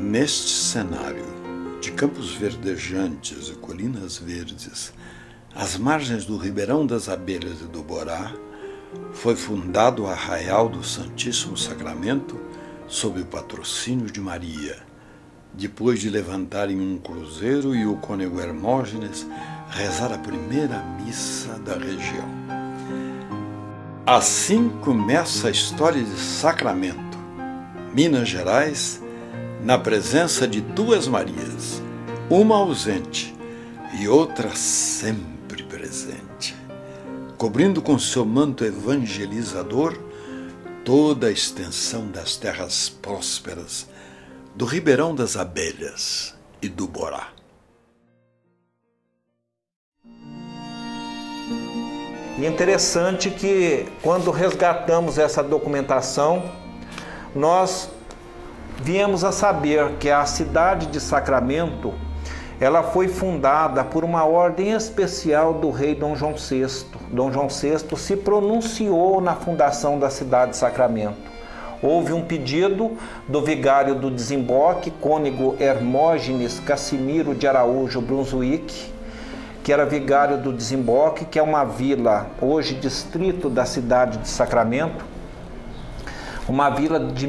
Neste cenário de campos verdejantes e colinas verdes, às margens do Ribeirão das Abelhas e do Borá, foi fundado o Arraial do Santíssimo Sacramento sob o patrocínio de Maria, depois de levantarem um cruzeiro e o cônego Hermógenes rezar a primeira missa da região. Assim começa a história de Sacramento, Minas Gerais, na presença de duas Marias, uma ausente e outra sempre presente, cobrindo com seu manto evangelizador toda a extensão das terras prósperas do Ribeirão das Abelhas e do Borá. E é interessante que, quando resgatamos essa documentação, nós viemos a saber que a cidade de Sacramento, ela foi fundada por uma ordem especial do rei Dom João VI. Dom João VI se pronunciou na fundação da cidade de Sacramento. Houve um pedido do vigário do desemboque, cônego Hermógenes Cassimiro de Araújo Brunswick, que era vigário do desemboque, que é uma vila, hoje distrito da cidade de Sacramento, uma vila de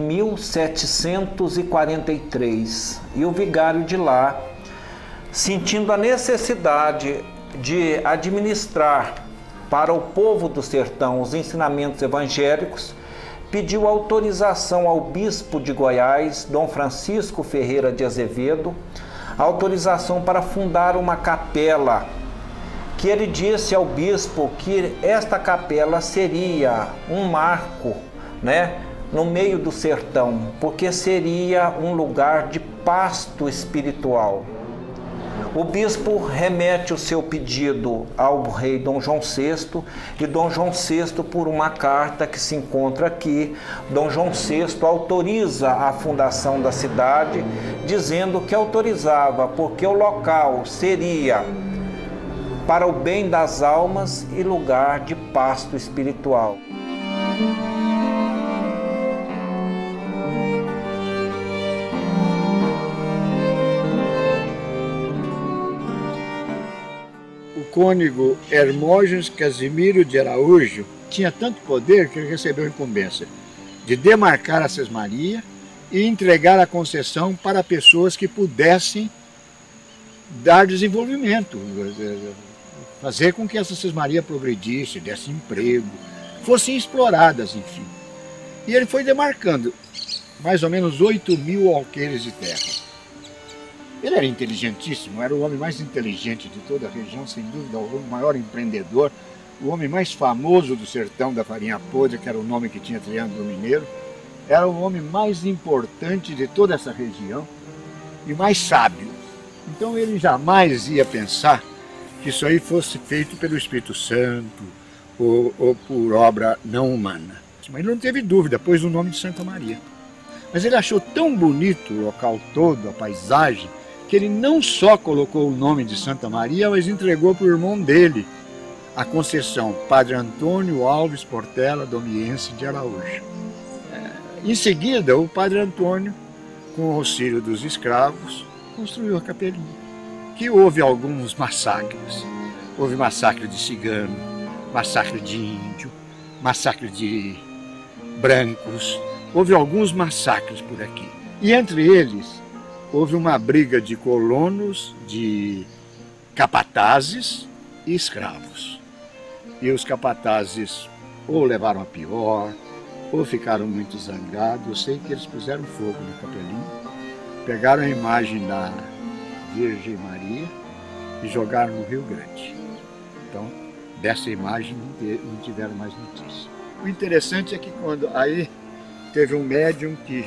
1743. E o vigário de lá, sentindo a necessidade de administrar para o povo do sertão os ensinamentos evangélicos, pediu autorização ao bispo de Goiás, Dom Francisco Ferreira de Azevedo, autorização para fundar uma capela, que ele disse ao bispo que esta capela seria um marco, no meio do sertão, porque seria um lugar de pasto espiritual. O bispo remete o seu pedido ao rei Dom João VI, e Dom João VI, por uma carta que se encontra aqui, Dom João VI autoriza a fundação da cidade, dizendo que autorizava porque o local seria para o bem das almas e lugar de pasto espiritual. O cônego Hermógenes Casimiro de Araújo tinha tanto poder que ele recebeu a incumbência de demarcar a Sesmaria e entregar a concessão para pessoas que pudessem dar desenvolvimento, fazer com que essa Sesmaria progredisse, desse emprego, fossem exploradas, enfim. E ele foi demarcando mais ou menos 8.000 alqueires de terra. Ele era inteligentíssimo, era o homem mais inteligente de toda a região, sem dúvida, o maior empreendedor, o homem mais famoso do sertão da farinha podre, que era o nome que tinha Triângulo Mineiro, era o homem mais importante de toda essa região e mais sábio. Então ele jamais ia pensar que isso aí fosse feito pelo Espírito Santo ou por obra não humana. Mas ele não teve dúvida, pôs o nome de Santa Maria. Mas ele achou tão bonito o local todo, a paisagem, que ele não só colocou o nome de Santa Maria, mas entregou para o irmão dele a concessão, Padre Antônio Alves Portela Domiense de Araújo. Em seguida, o Padre Antônio, com o auxílio dos escravos, construiu a capelinha, que houve alguns massacres. Houve massacre de cigano, massacre de índio, massacre de brancos, houve alguns massacres por aqui. E entre eles, houve uma briga de colonos, de capatazes e escravos. E os capatazes ou levaram a pior, ou ficaram muito zangados. Eu sei que eles puseram fogo na capelinha, pegaram a imagem da Virgem Maria e jogaram no Rio Grande. Então, dessa imagem não tiveram mais notícia. O interessante é que quando aí teve um médium que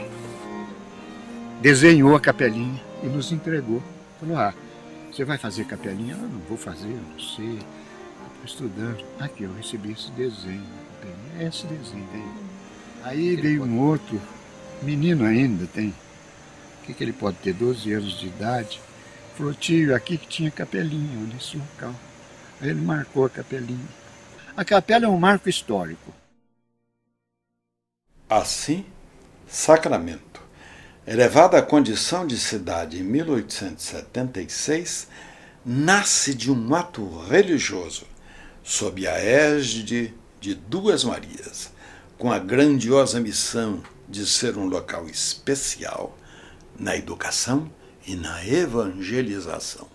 desenhou a capelinha e nos entregou. Falou, você vai fazer capelinha? Eu não vou fazer, eu não sei. Estou estudando. Aqui, eu recebi esse desenho da capelinha. É esse desenho aí. Aí veio um outro, menino ainda, tem, o que ele pode ter, 12 anos de idade. Falou, tio, aqui que tinha capelinha, nesse local. Aí ele marcou a capelinha. A capela é um marco histórico. Assim, Sacramento, elevada à condição de cidade em 1876, nasce de um ato religioso, sob a égide de Duas Marias, com a grandiosa missão de ser um local especial na educação e na evangelização.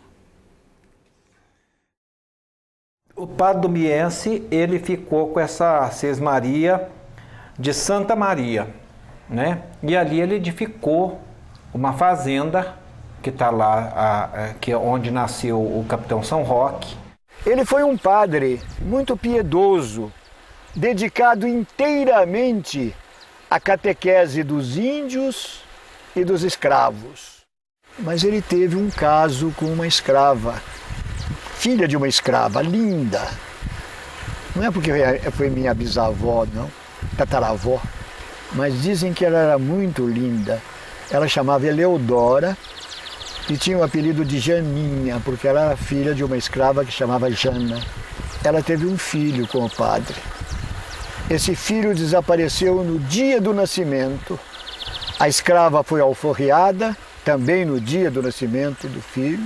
O padre Domiense, ele ficou com essa Sesmaria de Santa Maria, né? E ali ele edificou uma fazenda que está lá, que é onde nasceu o capitão São Roque. Ele foi um padre muito piedoso, dedicado inteiramente à catequese dos índios e dos escravos. Mas ele teve um caso com uma escrava, filha de uma escrava, linda. Não é porque foi minha bisavó, não, tataravó, mas dizem que ela era muito linda. Ela chamava Eleodora e tinha o apelido de Janinha, porque ela era filha de uma escrava que chamava Jana. Ela teve um filho com o padre. Esse filho desapareceu no dia do nascimento. A escrava foi alforriada, também no dia do nascimento do filho.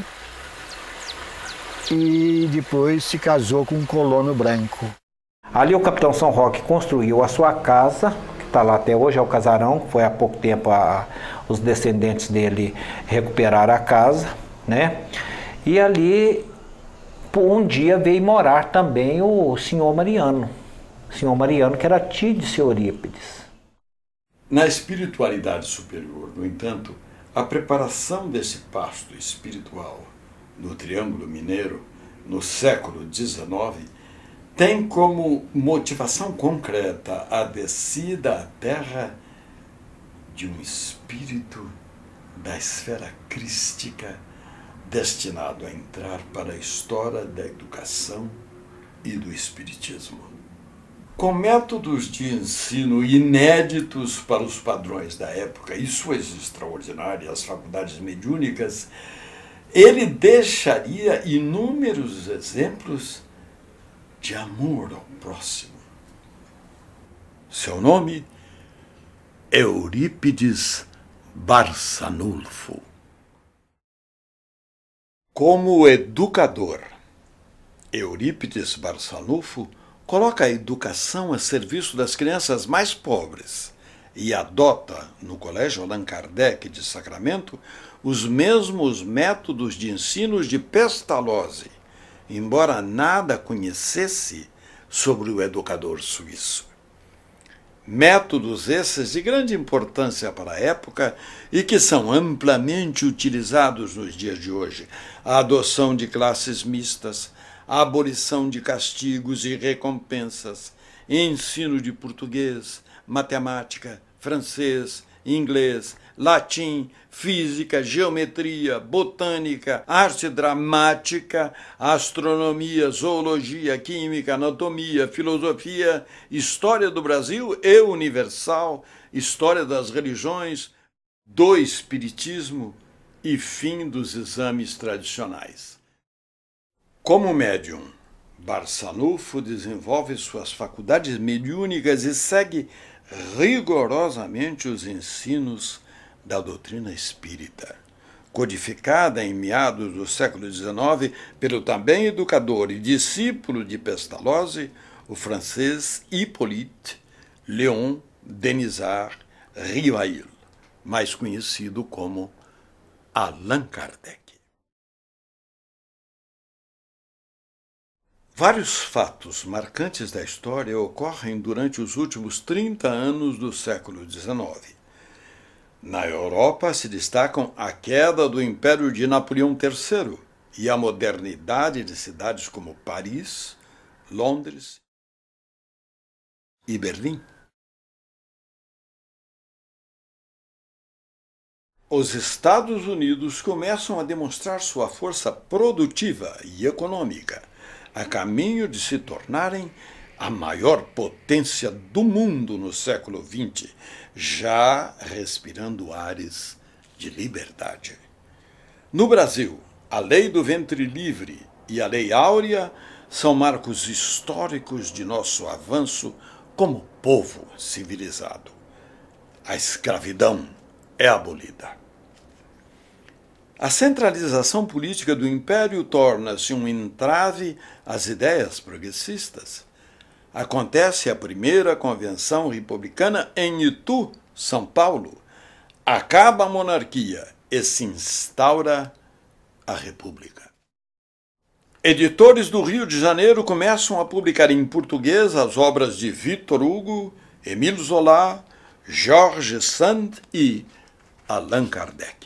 E depois se casou com um colono branco. Ali o capitão São Roque construiu a sua casa, que está lá até hoje, é o casarão. Foi há pouco tempo os descendentes dele recuperaram a casa, né? E ali, um dia, veio morar também o senhor Mariano. O senhor Mariano, que era tio de seu Eurípides. Na espiritualidade superior, no entanto, a preparação desse pasto espiritual no Triângulo Mineiro, no século XIX, tem como motivação concreta a descida à terra de um espírito da esfera crística destinado a entrar para a história da educação e do espiritismo. Com métodos de ensino inéditos para os padrões da época e suas extraordinárias faculdades mediúnicas, ele deixaria inúmeros exemplos de amor ao próximo. Seu nome, Eurípides Barçanulfo. Como educador, Eurípides Barçanulfo coloca a educação a serviço das crianças mais pobres e adota, no Colégio Allan Kardec de Sacramento, os mesmos métodos de ensino de Pestalozzi, embora nada conhecesse sobre o educador suíço. Métodos esses de grande importância para a época e que são amplamente utilizados nos dias de hoje. A adoção de classes mistas, a abolição de castigos e recompensas, ensino de português, matemática, francês, inglês, latim, física, geometria, botânica, arte dramática, astronomia, zoologia, química, anatomia, filosofia, história do Brasil e universal, história das religiões, do espiritismo e fim dos exames tradicionais. Como médium, Barçanulfo desenvolve suas faculdades mediúnicas e segue rigorosamente os ensinos da doutrina espírita, codificada em meados do século XIX pelo também educador e discípulo de Pestalozzi, o francês Hippolyte Léon Denisard Rivail, mais conhecido como Allan Kardec. Vários fatos marcantes da história ocorrem durante os últimos 30 anos do século XIX. Na Europa se destacam a queda do Império de Napoleão III e a modernidade de cidades como Paris, Londres e Berlim. Os Estados Unidos começam a demonstrar sua força produtiva e econômica, a caminho de se tornarem a maior potência do mundo no século XX, já respirando ares de liberdade. No Brasil, a Lei do Ventre Livre e a Lei Áurea são marcos históricos de nosso avanço como povo civilizado. A escravidão é abolida. A centralização política do Império torna-se um entrave às ideias progressistas. Acontece a primeira convenção republicana em Itu, São Paulo. Acaba a monarquia e se instaura a república. Editores do Rio de Janeiro começam a publicar em português as obras de Victor Hugo, Émile Zola, Georges Sand e Allan Kardec.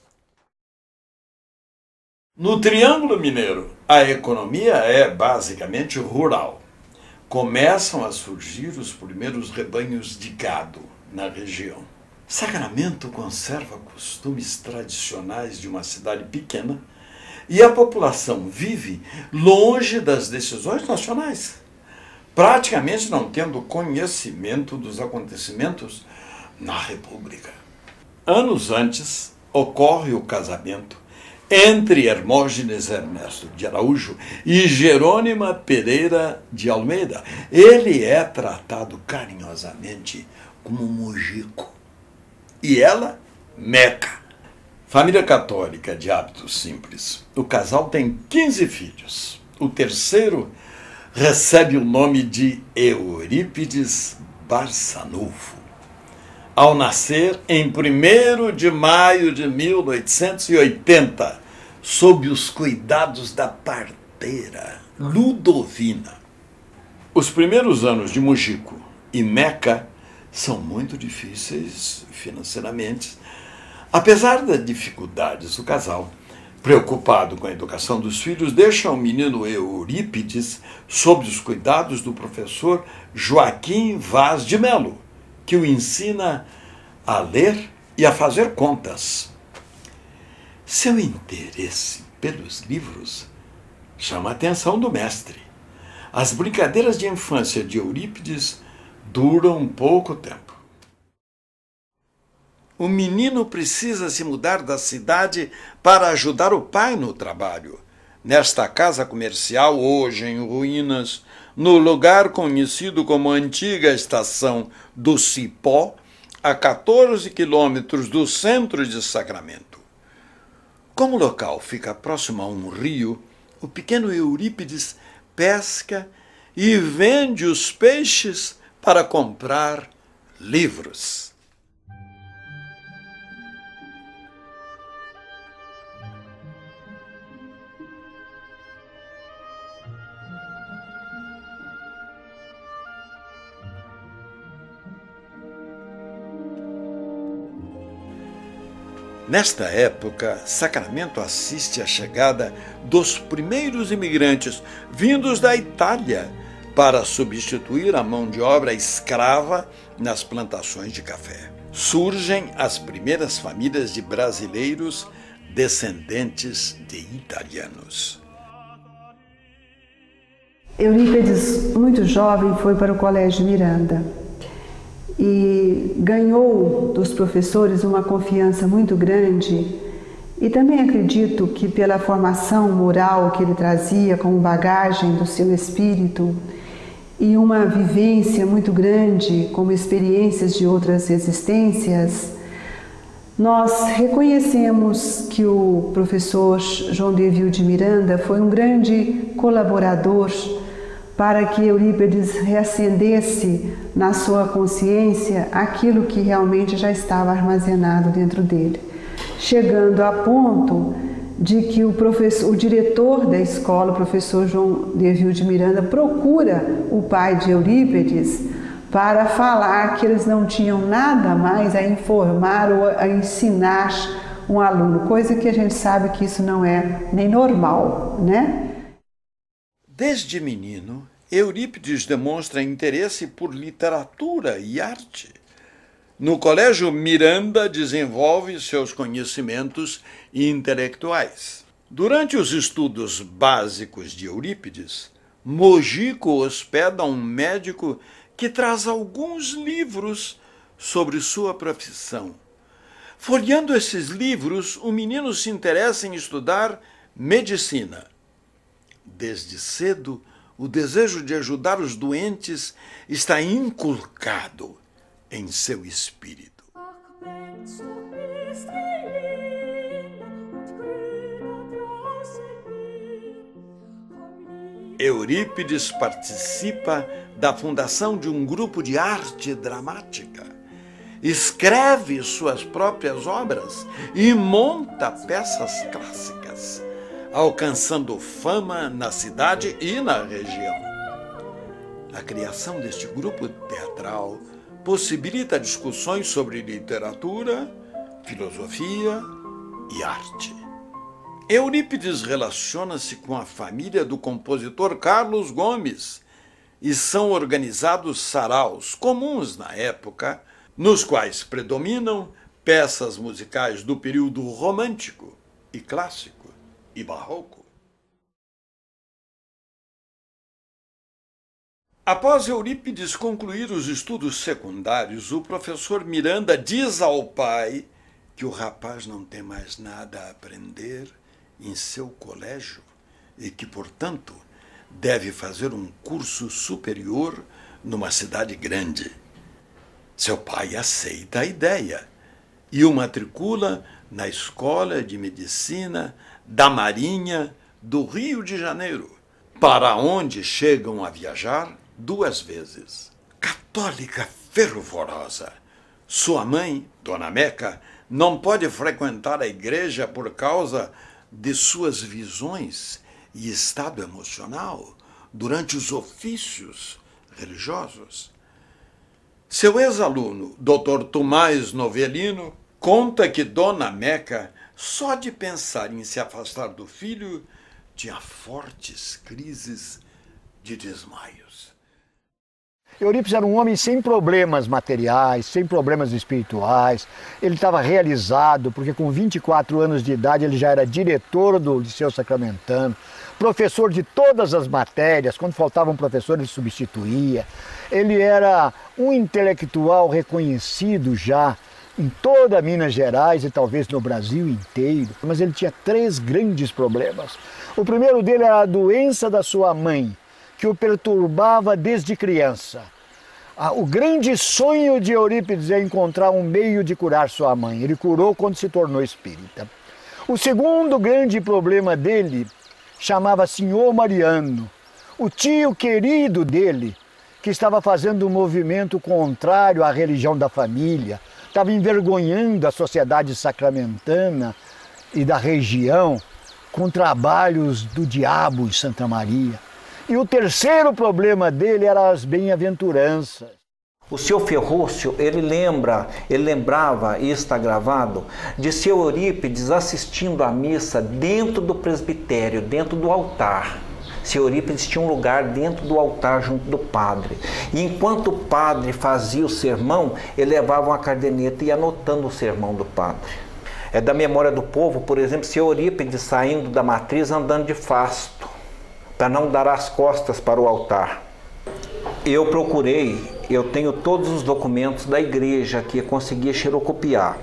No Triângulo Mineiro, a economia é basicamente rural. Começam a surgir os primeiros rebanhos de gado na região. Sacramento conserva costumes tradicionais de uma cidade pequena e a população vive longe das decisões nacionais, praticamente não tendo conhecimento dos acontecimentos na República. Anos antes, ocorre o casamento entre Hermógenes Ernesto de Araújo e Jerônima Pereira de Almeida. Ele é tratado carinhosamente como Mojico e ela, Meca. Família católica de hábitos simples. O casal tem 15 filhos. O terceiro recebe o nome de Eurípides Barçanufo. Ao nascer em 1º de maio de 1880, sob os cuidados da parteira Ludovina. Os primeiros anos de Mojico e Meca são muito difíceis financeiramente. Apesar das dificuldades, o casal, preocupado com a educação dos filhos, deixa o menino Eurípides sob os cuidados do professor Joaquim Vaz de Melo, que o ensina a ler e a fazer contas. Seu interesse pelos livros chama a atenção do mestre. As brincadeiras de infância de Eurípides duram pouco tempo. O menino precisa se mudar da cidade para ajudar o pai no trabalho. Nesta casa comercial, hoje em ruínas, no lugar conhecido como Antiga Estação do Cipó, a 14 quilômetros do centro de Sacramento. Como o local fica próximo a um rio, o pequeno Eurípides pesca e vende os peixes para comprar livros. Nesta época, Sacramento assiste à chegada dos primeiros imigrantes vindos da Itália para substituir a mão de obra escrava nas plantações de café. Surgem as primeiras famílias de brasileiros descendentes de italianos. Eurípides, muito jovem, foi para o Colégio Miranda e ganhou dos professores uma confiança muito grande, e também acredito que pela formação moral que ele trazia como bagagem do seu espírito e uma vivência muito grande como experiências de outras existências, nós reconhecemos que o professor João Deville de Miranda foi um grande colaborador para que Eurípides reacendesse na sua consciência aquilo que realmente já estava armazenado dentro dele, chegando a ponto de que o diretor da escola, o professor João Deville de Miranda, procura o pai de Eurípides para falar que eles não tinham nada mais a informar ou a ensinar um aluno, coisa que a gente sabe que isso não é nem normal, né? Desde menino, Eurípides demonstra interesse por literatura e arte. No Colégio Miranda, desenvolve seus conhecimentos intelectuais. Durante os estudos básicos de Eurípides, Mojico hospeda um médico que traz alguns livros sobre sua profissão. Folheando esses livros, o menino se interessa em estudar medicina. Desde cedo, o desejo de ajudar os doentes está inculcado em seu espírito. Eurípides participa da fundação de um grupo de arte dramática, escreve suas próprias obras e monta peças clássicas, alcançando fama na cidade e na região. A criação deste grupo teatral possibilita discussões sobre literatura, filosofia e arte. Eurípides relaciona-se com a família do compositor Carlos Gomes e são organizados saraus comuns na época, nos quais predominam peças musicais do período romântico e clássico e barroco. Após Eurípides concluir os estudos secundários, o professor Miranda diz ao pai que o rapaz não tem mais nada a aprender em seu colégio e que, portanto, deve fazer um curso superior numa cidade grande. Seu pai aceita a ideia e o matricula na Escola de Medicina da Marinha do Rio de Janeiro, para onde chegam a viajar 2 vezes. Católica fervorosa, sua mãe, Dona Meca, não pode frequentar a igreja por causa de suas visões e estado emocional durante os ofícios religiosos. Seu ex-aluno, Dr. Tomás Novelino, conta que Dona Meca, só de pensar em se afastar do filho, tinha fortes crises de desmaios. Eurípides era um homem sem problemas materiais, sem problemas espirituais. Ele estava realizado, porque com 24 anos de idade ele já era diretor do Liceu Sacramentano, professor de todas as matérias. Quando faltava um professor, ele substituía. Ele era um intelectual reconhecido já em toda Minas Gerais e talvez no Brasil inteiro. Mas ele tinha 3 grandes problemas. O primeiro dele era a doença da sua mãe, que o perturbava desde criança. O grande sonho de Eurípides é encontrar um meio de curar sua mãe. Ele curou quando se tornou espírita. O segundo grande problema dele chamava Senhor Mariano, o tio querido dele, que estava fazendo um movimento contrário à religião da família, estava envergonhando a sociedade sacramentana e da região com trabalhos do diabo em Santa Maria. E o terceiro problema dele eram as bem-aventuranças. O seu Ferrúcio, ele lembrava, e está gravado, de seu Eurípides assistindo à missa dentro do presbitério, dentro do altar. Seu Eurípides tinha um lugar dentro do altar junto do padre. E enquanto o padre fazia o sermão, ele levava uma caderneta e ia anotando o sermão do padre. É da memória do povo, por exemplo, seu Eurípides saindo da matriz andando de fasto, para não dar as costas para o altar. Eu procurei, eu tenho todos os documentos da igreja que consegui xerocopiar.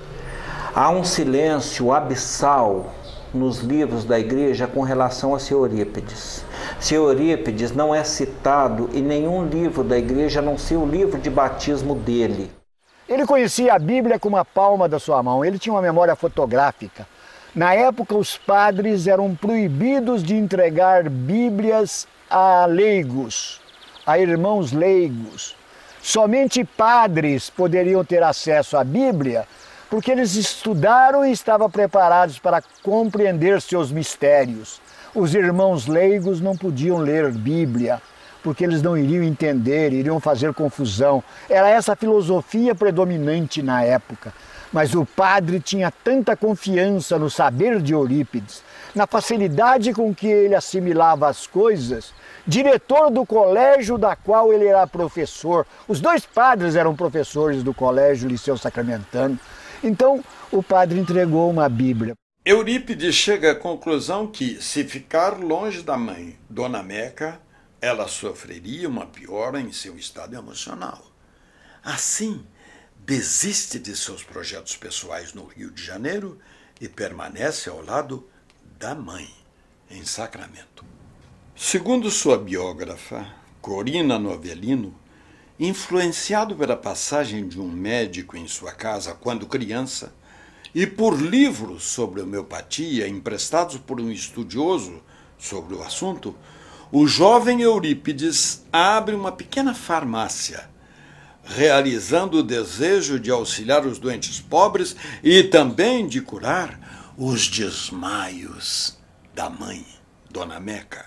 Há um silêncio abissal nos livros da igreja com relação a seu Eurípides. Seu Eurípides não é citado em nenhum livro da igreja, a não ser o livro de batismo dele. Ele conhecia a Bíblia como a palma da sua mão, ele tinha uma memória fotográfica. Na época, os padres eram proibidos de entregar Bíblias a leigos, a irmãos leigos. Somente padres poderiam ter acesso à Bíblia, porque eles estudaram e estavam preparados para compreender seus mistérios. Os irmãos leigos não podiam ler Bíblia, porque eles não iriam entender, iriam fazer confusão. Era essa a filosofia predominante na época. Mas o padre tinha tanta confiança no saber de Eurípides, na facilidade com que ele assimilava as coisas, diretor do colégio da qual ele era professor. Os 2 padres eram professores do colégio Liceu Sacramentano. Então, o padre entregou uma Bíblia. Eurípides chega à conclusão que, se ficar longe da mãe, Dona Meca, ela sofreria uma piora em seu estado emocional. Assim, desiste de seus projetos pessoais no Rio de Janeiro e permanece ao lado da mãe, em Sacramento. Segundo sua biógrafa, Corina Novelino, influenciado pela passagem de um médico em sua casa quando criança, e por livros sobre homeopatia emprestados por um estudioso sobre o assunto, o jovem Eurípides abre uma pequena farmácia, realizando o desejo de auxiliar os doentes pobres e também de curar os desmaios da mãe, Dona Meca.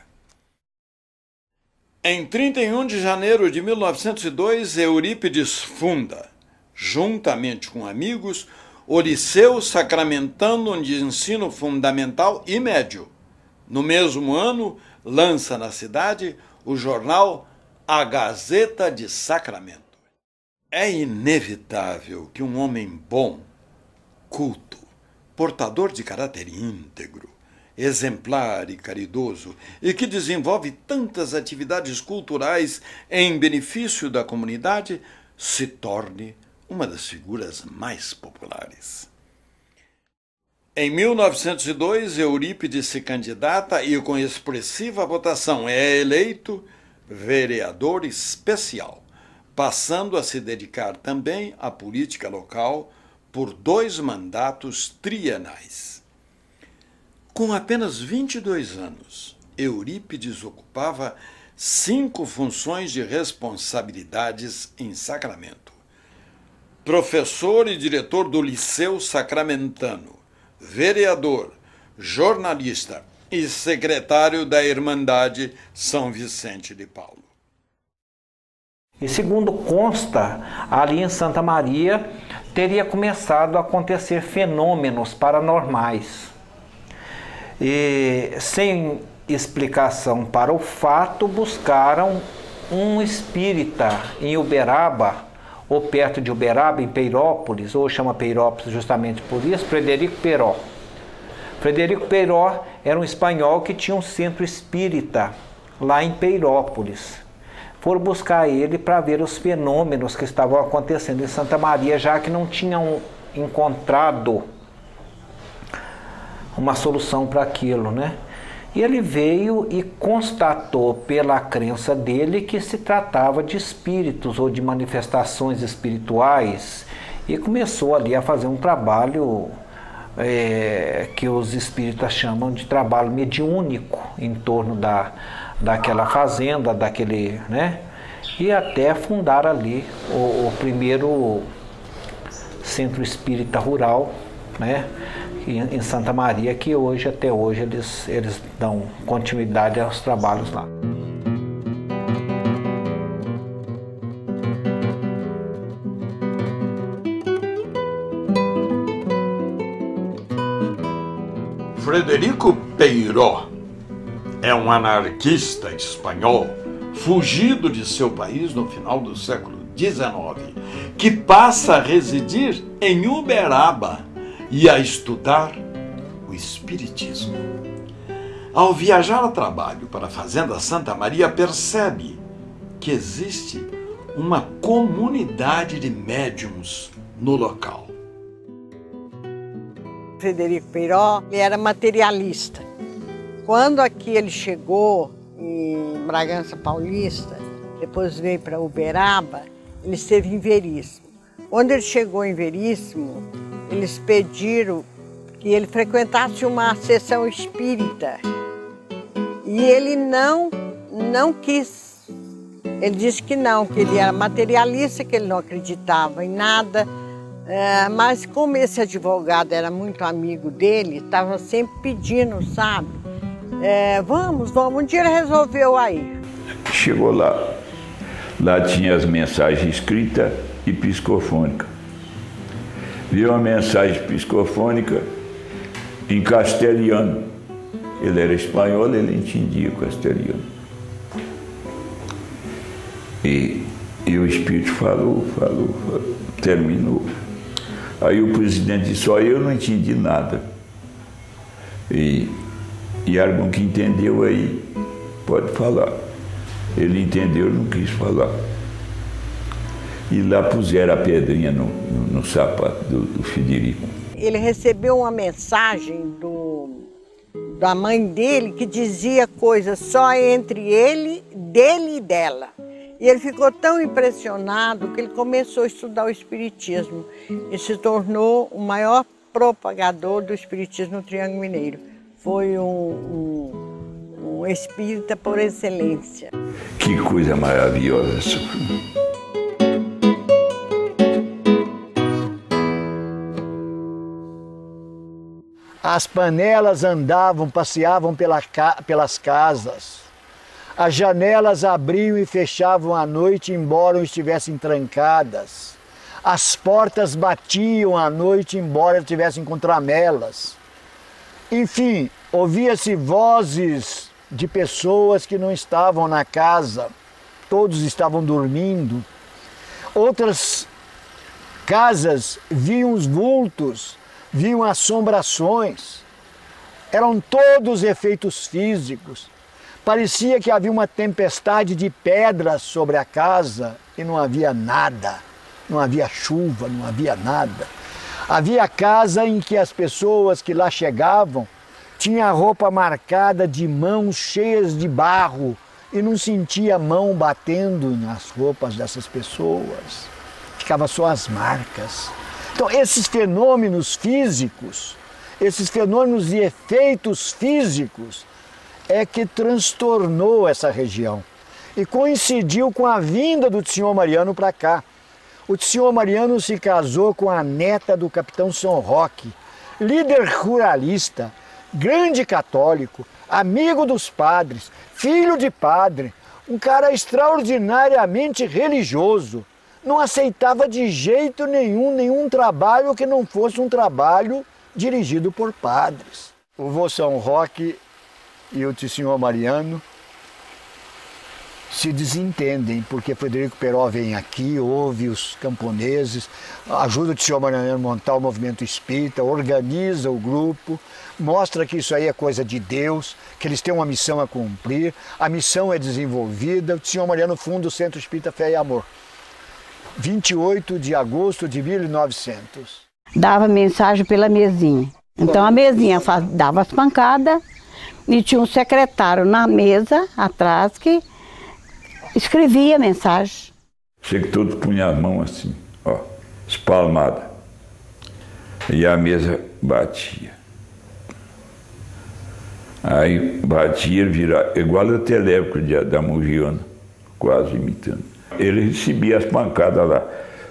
Em 31 de janeiro de 1902, Eurípides funda, juntamente com amigos, o Liceu Sacramentano de Ensino Fundamental e Médio. No mesmo ano, lança na cidade o jornal A Gazeta de Sacramento. É inevitável que um homem bom, culto, portador de caráter íntegro, exemplar e caridoso, e que desenvolve tantas atividades culturais em benefício da comunidade, se torne uma das figuras mais populares. Em 1902, Eurípides se candidata e, com expressiva votação, é eleito vereador especial, passando a se dedicar também à política local por 2 mandatos trienais. Com apenas 22 anos, Eurípides ocupava 5 funções de responsabilidades em Sacramento. Professor e diretor do Liceu Sacramentano, vereador, jornalista e secretário da Irmandade São Vicente de Paulo. E segundo consta, ali em Santa Maria teria começado a acontecer fenômenos paranormais. E, sem explicação para o fato, buscaram um espírita em Uberaba, ou perto de Uberaba, em Peirópolis, ou chama Peirópolis justamente por isso, Frederico Peró. Frederico Peró era um espanhol que tinha um centro espírita lá em Peirópolis. Foram buscar ele para ver os fenômenos que estavam acontecendo em Santa Maria, já que não tinham encontrado uma solução para aquilo, né? E ele veio e constatou pela crença dele que se tratava de espíritos ou de manifestações espirituais e começou ali a fazer um trabalho que os espíritas chamam de trabalho mediúnico em torno daquela fazenda, daquele, né? E até fundar ali o primeiro centro espírita rural, né? Em Santa Maria, que hoje, até hoje, eles dão continuidade aos trabalhos lá. Frederico Peiró é um anarquista espanhol fugido de seu país no final do século XIX, que passa a residir em Uberaba e a estudar o espiritismo. Ao viajar a trabalho para a Fazenda Santa Maria, percebe que existe uma comunidade de médiums no local. Frederico Peiró era materialista. Quando aqui ele chegou em Bragança Paulista, depois veio para Uberaba, ele esteve em Veríssimo. Quando ele chegou em Veríssimo, eles pediram que ele frequentasse uma sessão espírita. E ele não quis. Ele disse que não, que ele era materialista, que ele não acreditava em nada. Mas como esse advogado era muito amigo dele, estava sempre pedindo, sabe? Vamos, um dia ele resolveu aí. Chegou lá tinha as mensagens escritas e psicofônicas. Viu uma mensagem psicofônica em castelhano. Ele era espanhol, ele entendia o castelhano. E o espírito falou, terminou. Aí o presidente disse, eu não entendi nada. E algum que entendeu aí, pode falar. Ele entendeu, não quis falar. E lá puseram a pedrinha no sapato do Frederico. Ele recebeu uma mensagem da mãe dele que dizia coisas só entre dele e dela. E ele ficou tão impressionado que ele começou a estudar o espiritismo e se tornou o maior propagador do espiritismo no Triângulo Mineiro. Foi um espírita por excelência. Que coisa maravilhosa, Sofia. As panelas andavam, passeavam pelas casas. As janelas abriam e fechavam à noite, embora estivessem trancadas. As portas batiam à noite, embora estivessem com tramelas. Enfim, ouvia-se vozes de pessoas que não estavam na casa. Todos estavam dormindo. Outras casas viam os vultos, viam assombrações. Eram todos efeitos físicos. Parecia que havia uma tempestade de pedras sobre a casa e não havia nada. Não havia chuva, não havia nada. Havia casa em que as pessoas que lá chegavam tinham a roupa marcada de mãos cheias de barro e não sentia a mão batendo nas roupas dessas pessoas. Ficava só as marcas. Então, esses fenômenos físicos, esses fenômenos de efeitos físicos, é que transtornou essa região. E coincidiu com a vinda do Senhor Mariano para cá. O Senhor Mariano se casou com a neta do capitão São Roque, líder ruralista, grande católico, amigo dos padres, filho de padre, um cara extraordinariamente religioso. Não aceitava de jeito nenhum trabalho que não fosse um trabalho dirigido por padres. O vô São Roque e o Senhor Mariano se desentendem, porque Frederico Peró vem aqui, ouve os camponeses, ajuda o Senhor Mariano a montar o movimento espírita, organiza o grupo, mostra que isso aí é coisa de Deus, que eles têm uma missão a cumprir, a missão é desenvolvida. O Senhor Mariano funda o Centro Espírita Fé e Amor. 28 de agosto de 1900. Dava mensagem pela mesinha. Então a mesinha dava as pancadas e tinha um secretário na mesa atrás que escrevia a mensagem. Sei que todos punham a mão assim, ó, espalmada. E a mesa batia. Aí batia, virava, igual o telégrafo da Mogiana, quase imitando. Ele recebia as pancadas lá,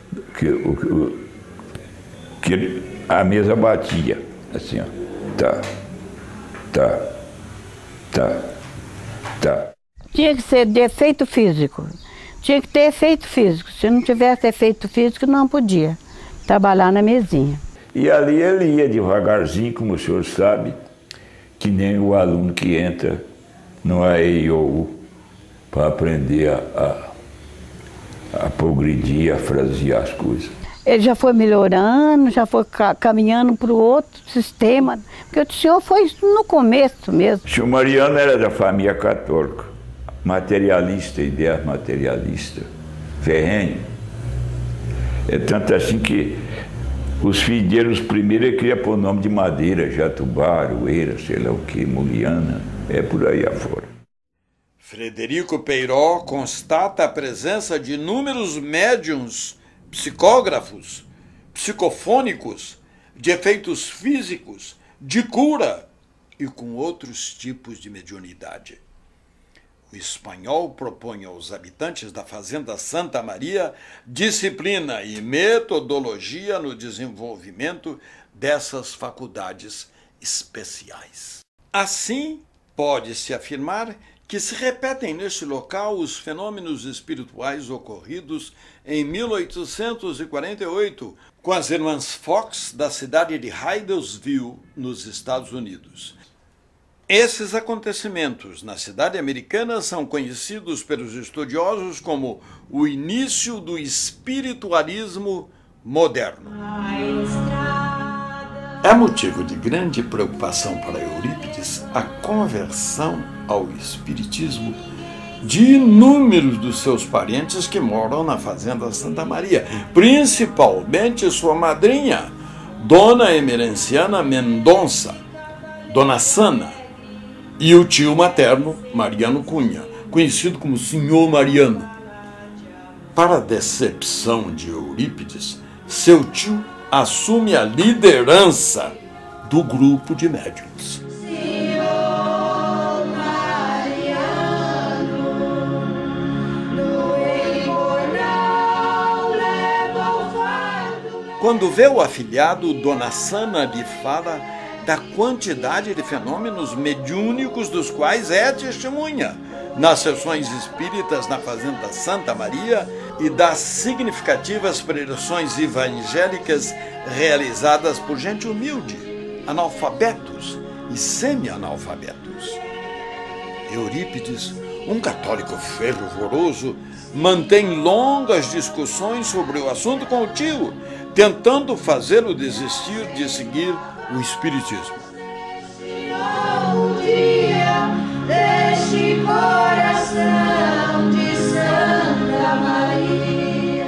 que a mesa batia, assim, ó, tá. Tinha que ser de efeito físico, tinha que ter efeito físico. Se não tivesse efeito físico, não podia trabalhar na mesinha. E ali ele ia devagarzinho, como o senhor sabe, que nem o aluno que entra no AEIOU para aprender a progredir, a frasear as coisas. Ele já foi melhorando, já foi caminhando para o outro sistema, porque o senhor foi no começo mesmo. O senhor Mariano era da família católica, materialista, ideias materialistas, ferrenho. É tanto assim que os filhos dele, os primeiros, ele queria pôr o nome de Madeira, Jatubá, Aroeira, sei lá o que, Moliana, é por aí afora. Frederico Peiró constata a presença de inúmeros médiuns, psicógrafos, psicofônicos, de efeitos físicos, de cura e com outros tipos de mediunidade. O espanhol propõe aos habitantes da Fazenda Santa Maria disciplina e metodologia no desenvolvimento dessas faculdades especiais. Assim, pode-se afirmar que se repetem neste local os fenômenos espirituais ocorridos em 1848 com as irmãs Fox da cidade de Hydesville, nos Estados Unidos. Esses acontecimentos na cidade americana são conhecidos pelos estudiosos como o início do espiritualismo moderno. É motivo de grande preocupação para Eurípides a conversão ao espiritismo de inúmeros dos seus parentes que moram na Fazenda Santa Maria, principalmente sua madrinha, Dona Emerenciana Mendonça, Dona Sana, e o tio materno, Mariano Cunha, conhecido como Senhor Mariano. Para a decepção de Eurípides, seu tio assume a liderança do grupo de médiuns. Quando vê o afilhado, Dona Sana lhe fala da quantidade de fenômenos mediúnicos dos quais é testemunha nas sessões espíritas na Fazenda Santa Maria e das significativas pregações evangélicas realizadas por gente humilde, analfabetos e semi-analfabetos. Eurípides, um católico fervoroso, mantém longas discussões sobre o assunto com o tio, tentando fazê-lo desistir de seguir o espiritismo. Deste coração de Santa Maria.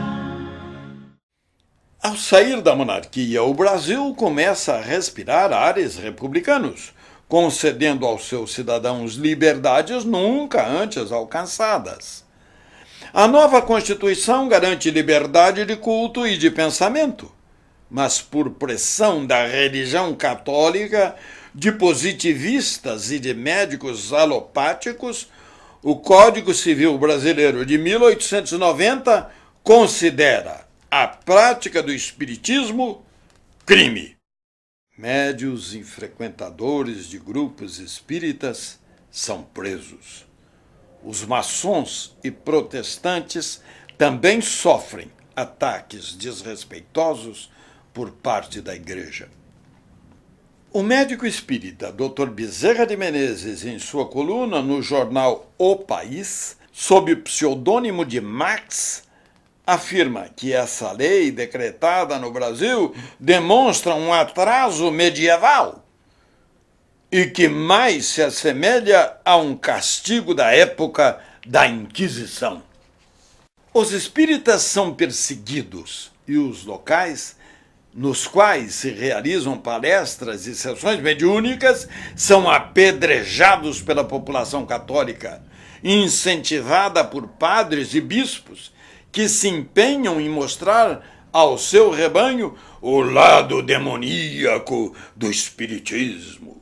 Ao sair da monarquia, o Brasil começa a respirar ares republicanos, concedendo aos seus cidadãos liberdades nunca antes alcançadas. A nova Constituição garante liberdade de culto e de pensamento, mas por pressão da religião católica, de positivistas e de médicos alopáticos, o Código Civil Brasileiro de 1890 considera a prática do espiritismo crime. Médios e frequentadores de grupos espíritas são presos. Os maçons e protestantes também sofrem ataques desrespeitosos por parte da Igreja. O médico espírita Dr. Bezerra de Menezes, em sua coluna no jornal O País, sob o pseudônimo de Max, afirma que essa lei decretada no Brasil demonstra um atraso medieval e que mais se assemelha a um castigo da época da Inquisição. Os espíritas são perseguidos e os locais nos quais se realizam palestras e sessões mediúnicas são apedrejados pela população católica, incentivada por padres e bispos que se empenham em mostrar ao seu rebanho o lado demoníaco do espiritismo.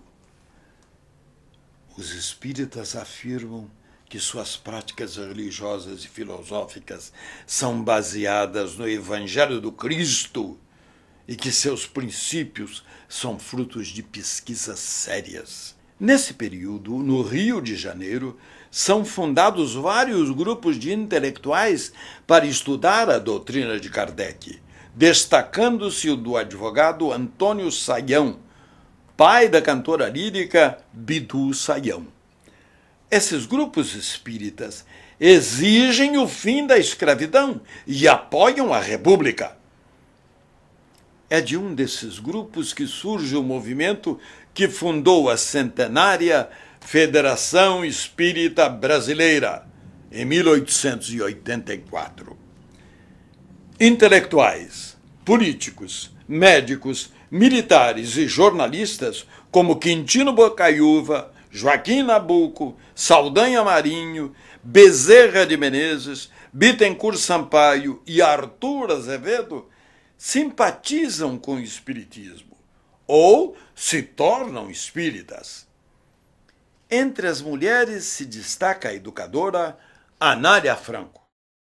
Os espíritas afirmam que suas práticas religiosas e filosóficas são baseadas no Evangelho do Cristo e que seus princípios são frutos de pesquisas sérias. Nesse período, no Rio de Janeiro, são fundados vários grupos de intelectuais para estudar a doutrina de Kardec, destacando-se o do advogado Antônio Saião, pai da cantora lírica Bidu Saião. Esses grupos espíritas exigem o fim da escravidão e apoiam a República. É de um desses grupos que surge o movimento que fundou a centenária Federação Espírita Brasileira, em 1884. Intelectuais, políticos, médicos, militares e jornalistas como Quintino Bocaiúva, Joaquim Nabuco, Saldanha Marinho, Bezerra de Menezes, Bittencourt Sampaio e Arthur Azevedo simpatizam com o espiritismo ou se tornam espíritas. Entre as mulheres se destaca a educadora Anália Franco.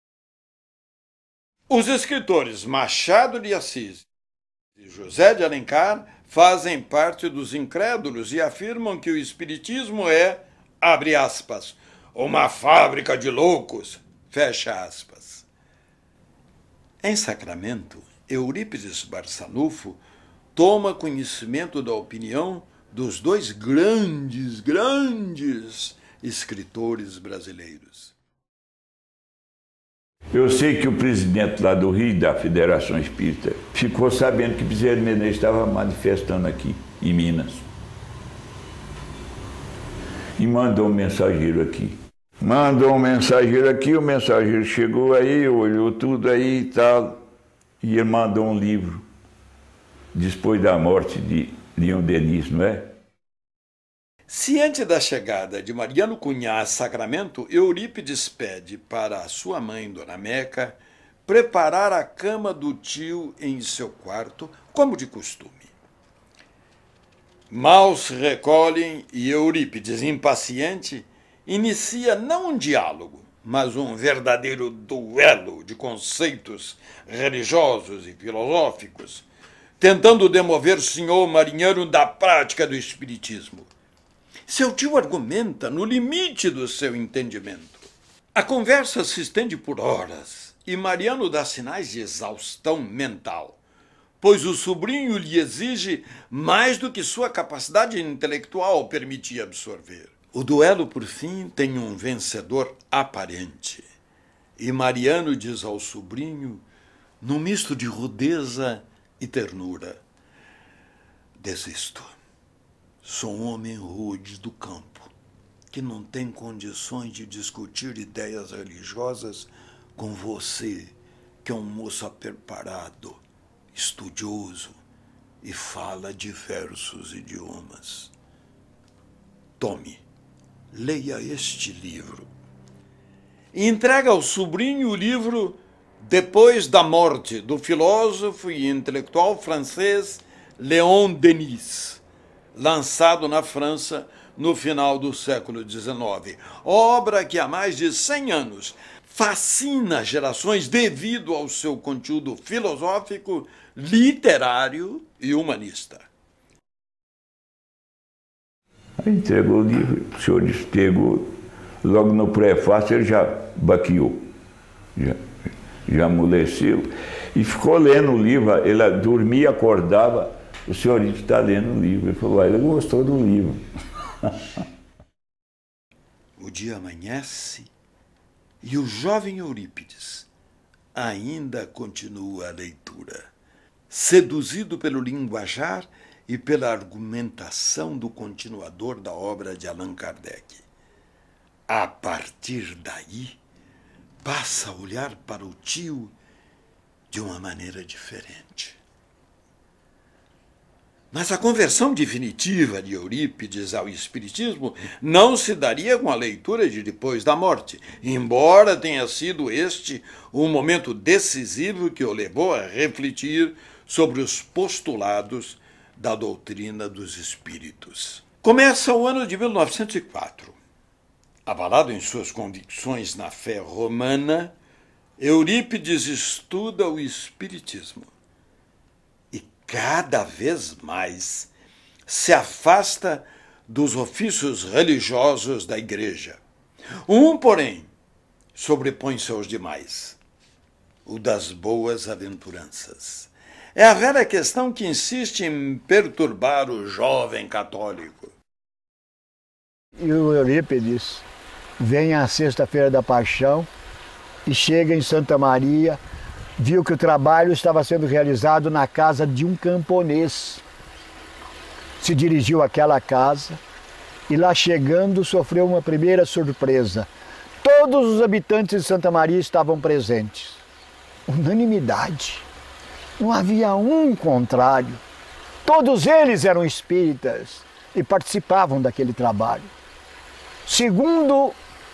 Os escritores Machado de Assis e José de Alencar fazem parte dos incrédulos e afirmam que o espiritismo é, abre aspas, uma fábrica de loucos, fecha aspas. Em Sacramento, Eurípides Barçanufo toma conhecimento da opinião dos dois grandes escritores brasileiros. Eu sei que o presidente lá do Rio, da Federação Espírita, ficou sabendo que Bezerra de Menezes estava manifestando aqui, em Minas. E mandou um mensageiro aqui. Mandou um mensageiro aqui, o mensageiro chegou aí, olhou tudo aí e tal, e ele mandou um livro, depois da morte de Leon Denis, não é? Ciente da chegada de Mariano Cunha a Sacramento, Eurípides pede para a sua mãe, Dona Meca, preparar a cama do tio em seu quarto, como de costume. Mal se recolhem e Eurípides, impaciente, inicia não um diálogo, mas um verdadeiro duelo de conceitos religiosos e filosóficos, tentando demover o senhor marinheiro da prática do espiritismo. Seu tio argumenta no limite do seu entendimento. A conversa se estende por horas e Mariano dá sinais de exaustão mental, pois o sobrinho lhe exige mais do que sua capacidade intelectual permitia absorver. O duelo, por fim, tem um vencedor aparente. E Mariano diz ao sobrinho, num misto de rudeza e ternura: desisto. Sou um homem rude do campo, que não tem condições de discutir ideias religiosas com você, que é um moço preparado, estudioso e fala diversos idiomas. Tome, leia este livro. E entrega ao sobrinho o livro Depois da Morte, do filósofo e intelectual francês Léon Denis, lançado na França no final do século XIX. Obra que há mais de 100 anos fascina gerações devido ao seu conteúdo filosófico, literário e humanista. Aí entregou o livro, o senhor pegou, logo no prefácio ele já baqueou, já amoleceu, e ficou lendo o livro. Ele dormia, acordava, o senhor está lendo o livro. Ele falou, ele gostou do livro. O dia amanhece e o jovem Eurípides ainda continua a leitura, seduzido pelo linguajar e pela argumentação do continuador da obra de Allan Kardec. A partir daí, passa a olhar para o tio de uma maneira diferente. Mas a conversão definitiva de Eurípides ao espiritismo não se daria com a leitura de Depois da Morte, embora tenha sido este um momento decisivo que o levou a refletir sobre os postulados da doutrina dos espíritos. Começa o ano de 1904. Abalado em suas convicções na fé romana, Eurípides estuda o espiritismo e cada vez mais se afasta dos ofícios religiosos da igreja. Porém, sobrepõe-se aos demais, o das boas aventuranças. É a velha questão que insiste em perturbar o jovem católico. E o Eurípides vem à Sexta-feira da Paixão e chega em Santa Maria, viu que o trabalho estava sendo realizado na casa de um camponês. Se dirigiu àquela casa e lá chegando sofreu uma primeira surpresa. Todos os habitantes de Santa Maria estavam presentes. Unanimidade. Não havia um contrário. Todos eles eram espíritas e participavam daquele trabalho. Segundo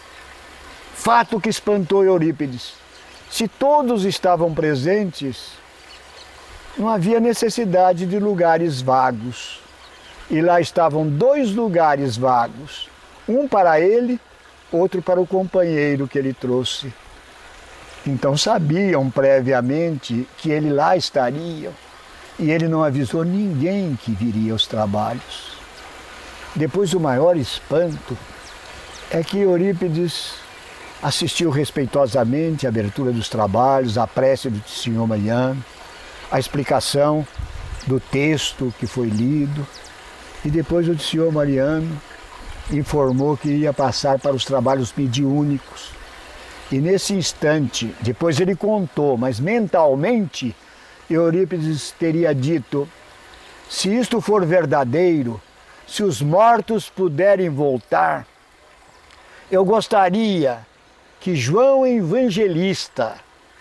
fato que espantou Eurípides, se todos estavam presentes, não havia necessidade de lugares vagos. E lá estavam 2 lugares vagos, um para ele, outro para o companheiro que ele trouxe. Então sabiam previamente que ele lá estaria, e ele não avisou ninguém que viria aos trabalhos. Depois o maior espanto é que Eurípides assistiu respeitosamente à abertura dos trabalhos, à prece do senhor Mariano, a explicação do texto que foi lido, e depois o senhor Mariano informou que ia passar para os trabalhos mediúnicos. E nesse instante, depois ele contou, mas mentalmente, Eurípides teria dito: se isto for verdadeiro, se os mortos puderem voltar, eu gostaria que João Evangelista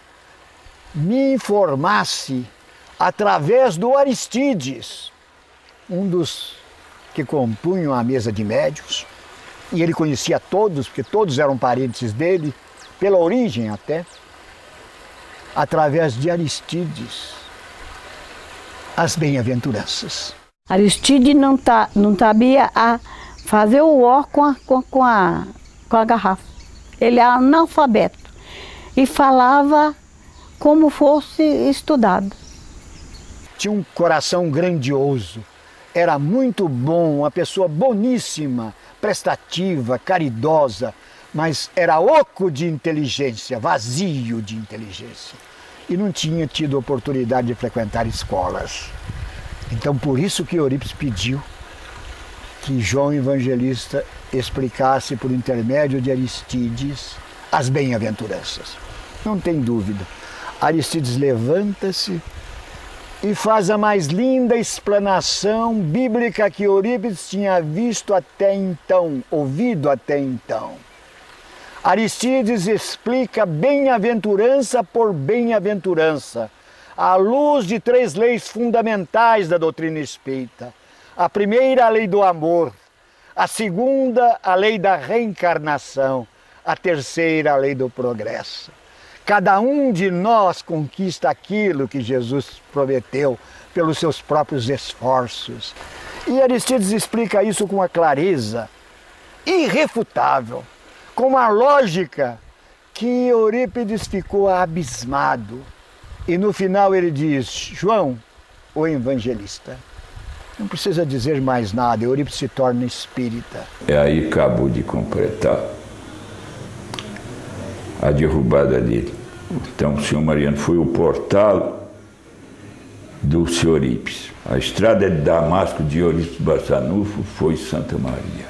me informasse através do Aristides, um dos que compunham a mesa de médiuns, e ele conhecia todos, porque todos eram parentes dele, pela origem até. através de Aristides, as bem-aventuranças. Aristides não sabia fazer o ó com a garrafa. Ele é analfabeto e falava como fosse estudado. Tinha um coração grandioso, era muito bom, uma pessoa boníssima, prestativa, caridosa, mas era oco de inteligência, vazio de inteligência. E não tinha tido oportunidade de frequentar escolas. Então, por isso que Eurípides pediu que João Evangelista explicasse por intermédio de Aristides as bem-aventuranças. Não tem dúvida. Aristides levanta-se e faz a mais linda explanação bíblica que Eurípides tinha visto até então, ouvido até então. Aristides explica bem-aventurança por bem-aventurança, à luz de 3 leis fundamentais da doutrina espírita. A primeira, a lei do amor. A segunda, a lei da reencarnação. A terceira, a lei do progresso. Cada um de nós conquista aquilo que Jesus prometeu pelos seus próprios esforços. E Aristides explica isso com uma clareza irrefutável, com uma lógica que Eurípides ficou abismado. E no final ele diz: João, o evangelista. Não precisa dizer mais nada, Eurípides se torna espírita. É aí que acabou de completar a derrubada dele. Então o senhor Mariano foi o portal do senhor Eurípides. A estrada de Damasco de Eurípides Barçanufo foi Santa Maria.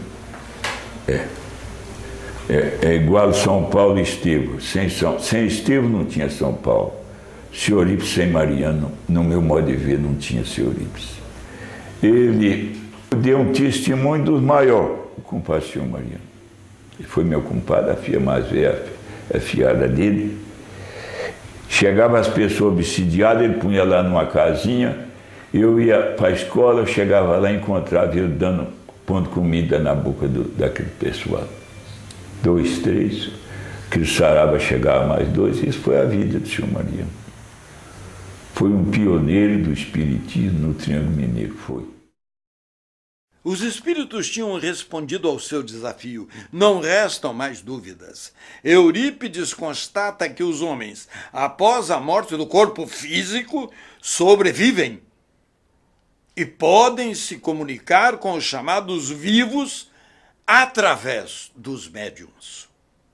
É igual São Paulo e Estevão. Sem Estevão não tinha São Paulo. Senhor Eurípides sem Mariano, no meu modo de ver, não tinha senhor Eurípides. Ele deu um testemunho dos maiores, o compadre senhor Mariano. Ele foi meu compadre, a filha mais velha, a fiada dele. Chegava as pessoas obsidiadas, ele punha lá numa casinha, eu ia para a escola, eu chegava lá e encontrava ele pondo comida na boca daquele pessoal. 2, 3, que o sarava chegava mais 2, isso foi a vida do senhor Mariano. Foi um pioneiro do espiritismo no Triângulo Mineiro, foi. Os espíritos tinham respondido ao seu desafio. Não restam mais dúvidas. Eurípides constata que os homens, após a morte do corpo físico, sobrevivem e podem se comunicar com os chamados vivos através dos médiuns.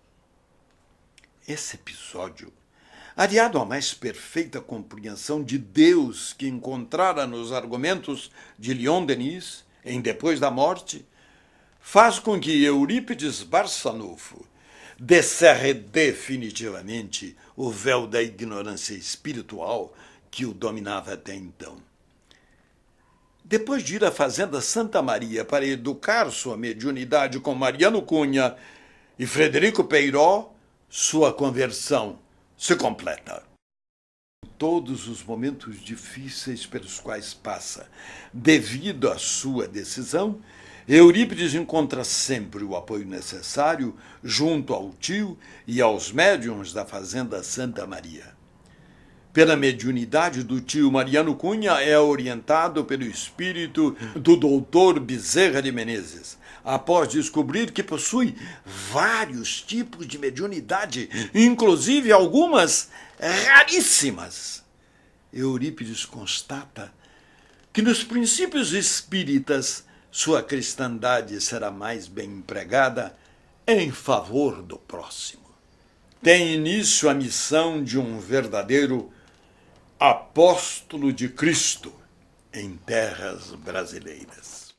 Esse episódio, aliado à mais perfeita compreensão de Deus que encontrara nos argumentos de Leon Denis, em Depois da Morte, faz com que Eurípides Barçanufo descerre definitivamente o véu da ignorância espiritual que o dominava até então. Depois de ir à fazenda Santa Maria para educar sua mediunidade com Mariano Cunha e Frederico Peiró, sua conversão se completa. Todos os momentos difíceis pelos quais passa, devido à sua decisão, Eurípides encontra sempre o apoio necessário junto ao tio e aos médiuns da fazenda Santa Maria. Pela mediunidade do tio Mariano Cunha, é orientado pelo espírito do doutor Bezerra de Menezes, após descobrir que possui vários tipos de mediunidade, inclusive algumas raríssimas. Eurípides constata que nos princípios espíritas sua cristandade será mais bem empregada em favor do próximo. Tem início a missão de um verdadeiro apóstolo de Cristo em terras brasileiras.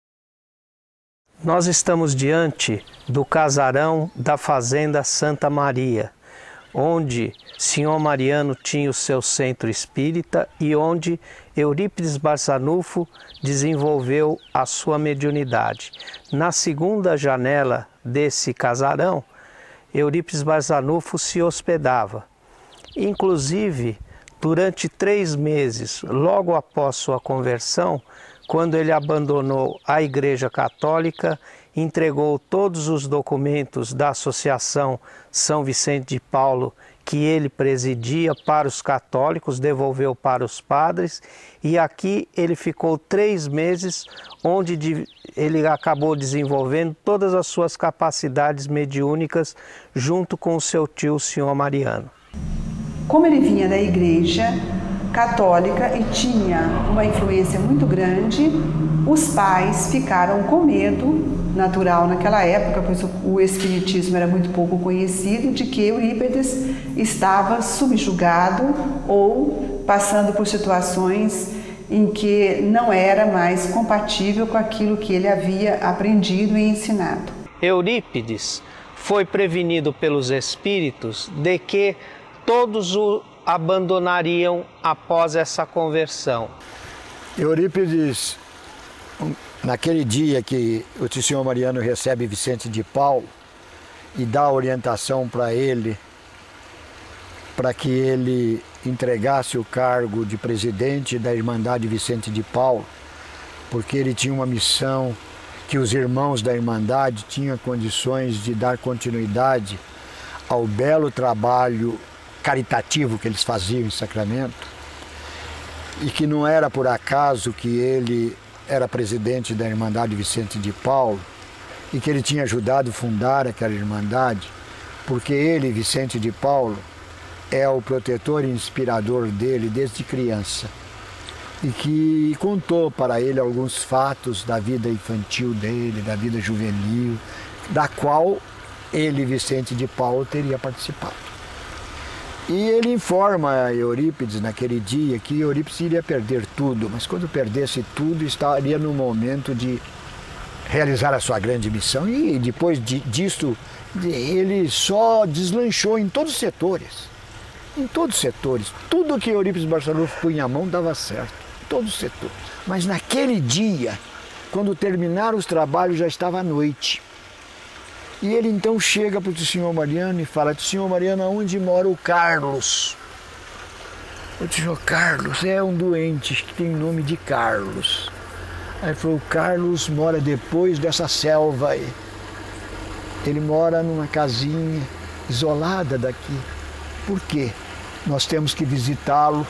Nós estamos diante do casarão da Fazenda Santa Maria, onde Senhor Mariano tinha o seu centro espírita e onde Eurípides Barçanufo desenvolveu a sua mediunidade. Na segunda janela desse casarão, Eurípides Barçanufo se hospedava. Inclusive, durante 3 meses, logo após sua conversão, quando ele abandonou a Igreja Católica, entregou todos os documentos da Associação São Vicente de Paulo, que ele presidia para os católicos, devolveu para os padres, e aqui ele ficou 3 meses, onde ele acabou desenvolvendo todas as suas capacidades mediúnicas junto com o seu tio, o senhor Mariano. Como ele vinha da igreja católica e tinha uma influência muito grande, os pais ficaram com medo, natural naquela época, pois o espiritismo era muito pouco conhecido, de que Eurípides estava subjugado ou passando por situações em que não era mais compatível com aquilo que ele havia aprendido e ensinado. Eurípides foi prevenido pelos espíritos de que todos o abandonariam após essa conversão. Eurípides, naquele dia que o Senhor Mariano recebe Vicente de Paulo e dá orientação para ele, para que ele entregasse o cargo de presidente da Irmandade Vicente de Paulo, porque ele tinha uma missão que os irmãos da Irmandade tinham condições de dar continuidade ao belo trabalho caritativo que eles faziam em Sacramento, e que não era por acaso que ele era presidente da Irmandade Vicente de Paulo e que ele tinha ajudado a fundar aquela Irmandade, porque ele, Vicente de Paulo, é o protetor e inspirador dele desde criança, e que contou para ele alguns fatos da vida infantil dele, da vida juvenil, da qual ele, Vicente de Paulo, teria participado. E ele informa a Eurípides naquele dia que Eurípides iria perder tudo, mas quando perdesse tudo estaria no momento de realizar a sua grande missão, e depois disso ele só deslanchou em todos os setores. Em todos os setores. Tudo que Eurípides Barçanufo punha a mão dava certo. Em todos os setores. Mas naquele dia, quando terminaram os trabalhos, já estava à noite. E ele então chega para o senhor Mariano e fala: senhor Mariano, aonde mora o Carlos? O senhor Carlos é um doente que tem o nome de Carlos. Aí ele falou: o Carlos mora depois dessa selva aí. Ele mora numa casinha isolada daqui. Por quê? Nós temos que visitá-lo.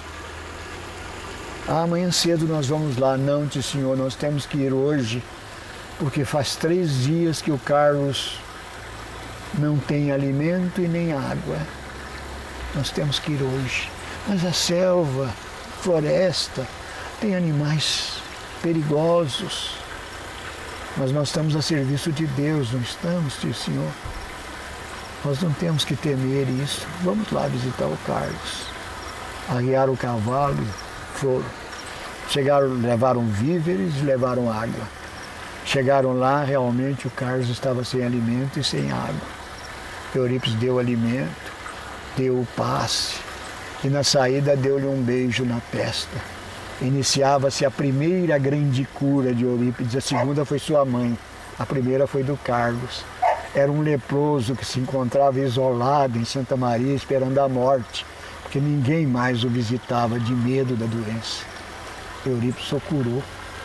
Amanhã cedo nós vamos lá. Não, senhor, nós temos que ir hoje, porque faz 3 dias que o Carlos não tem alimento e nem água. Nós temos que ir hoje. Mas a selva, floresta, tem animais perigosos. Mas nós estamos a serviço de Deus, não estamos, senhor? Nós não temos que temer isso. Vamos lá visitar o Carlos. Arriaram o cavalo e foram. Chegaram, levaram víveres, levaram água. Chegaram lá, realmente o Carlos estava sem alimento e sem água. Eurípides deu alimento, deu o passe, e na saída deu-lhe um beijo na testa. Iniciava-se a primeira grande cura de Eurípides, a segunda foi sua mãe, a primeira foi do Carlos. Era um leproso que se encontrava isolado em Santa Maria esperando a morte, porque ninguém mais o visitava de medo da doença. Eurípides o curou.